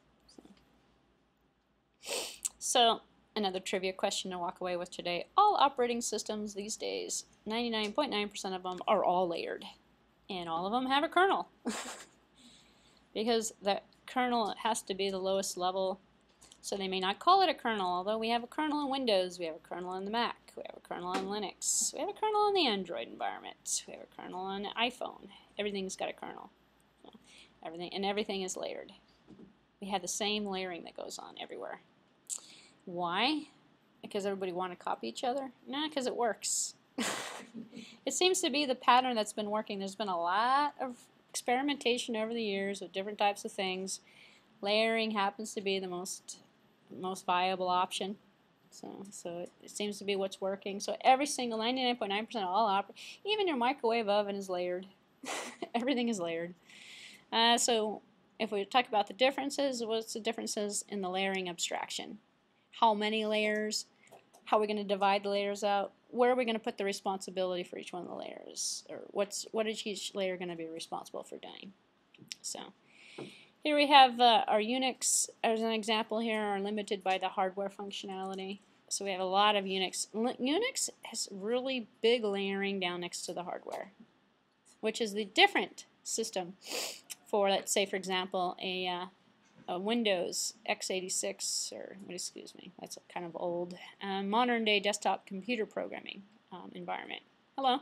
So another trivia question to walk away with today. All operating systems these days, 99.9% of them are all layered. And all of them have a kernel. Because the kernel has to be the lowest level. So they may not call it a kernel, although we have a kernel in Windows, we have a kernel in the Mac, we have a kernel in Linux, we have a kernel in the Android environment, we have a kernel on the iPhone. Everything's got a kernel. So everything is layered. We have the same layering that goes on everywhere. Why? Because everybody want to copy each other? No, because it works. It seems to be the pattern that's been working. There's been a lot of experimentation over the years with different types of things. Layering happens to be the most viable option. So it seems to be what's working. So every single 99.9% of all even your microwave oven is layered. Everything is layered. So if we talk about the differences, what's the differences in the layering abstraction? How many layers? How are we going to divide the layers out? Where are we going to put the responsibility for each one of the layers? Or what is each layer going to be responsible for doing? So here we have our Unix as an example here, are limited by the hardware functionality. So we have a lot of Unix. Unix has really big layering down next to the hardware, which is the different system for, let's say, for example, a Windows x86, or excuse me, that's kind of old, modern day desktop computer programming environment. Hello?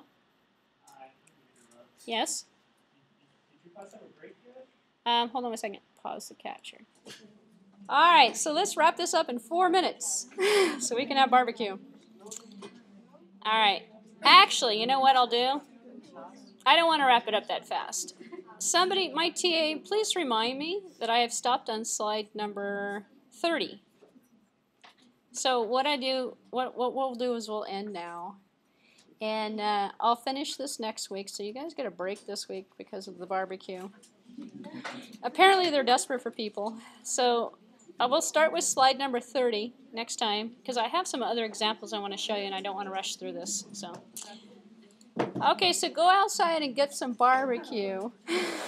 Yes? Did you pass out a break yet? Hold on a second. Pause the capture. All right, so let's wrap this up in 4 minutes so we can have barbecue. All right. Actually, you know what I'll do? I don't want to wrap it up that fast. Somebody, my TA, please remind me that I have stopped on slide number 30. So what we'll do is we'll end now. And I'll finish this next week, so you guys get a break this week because of the barbecue. Apparently they're desperate for people. So I will start with slide number 30 next time, because I have some other examples I want to show you, and I don't want to rush through this. So, okay, so go outside and get some barbecue.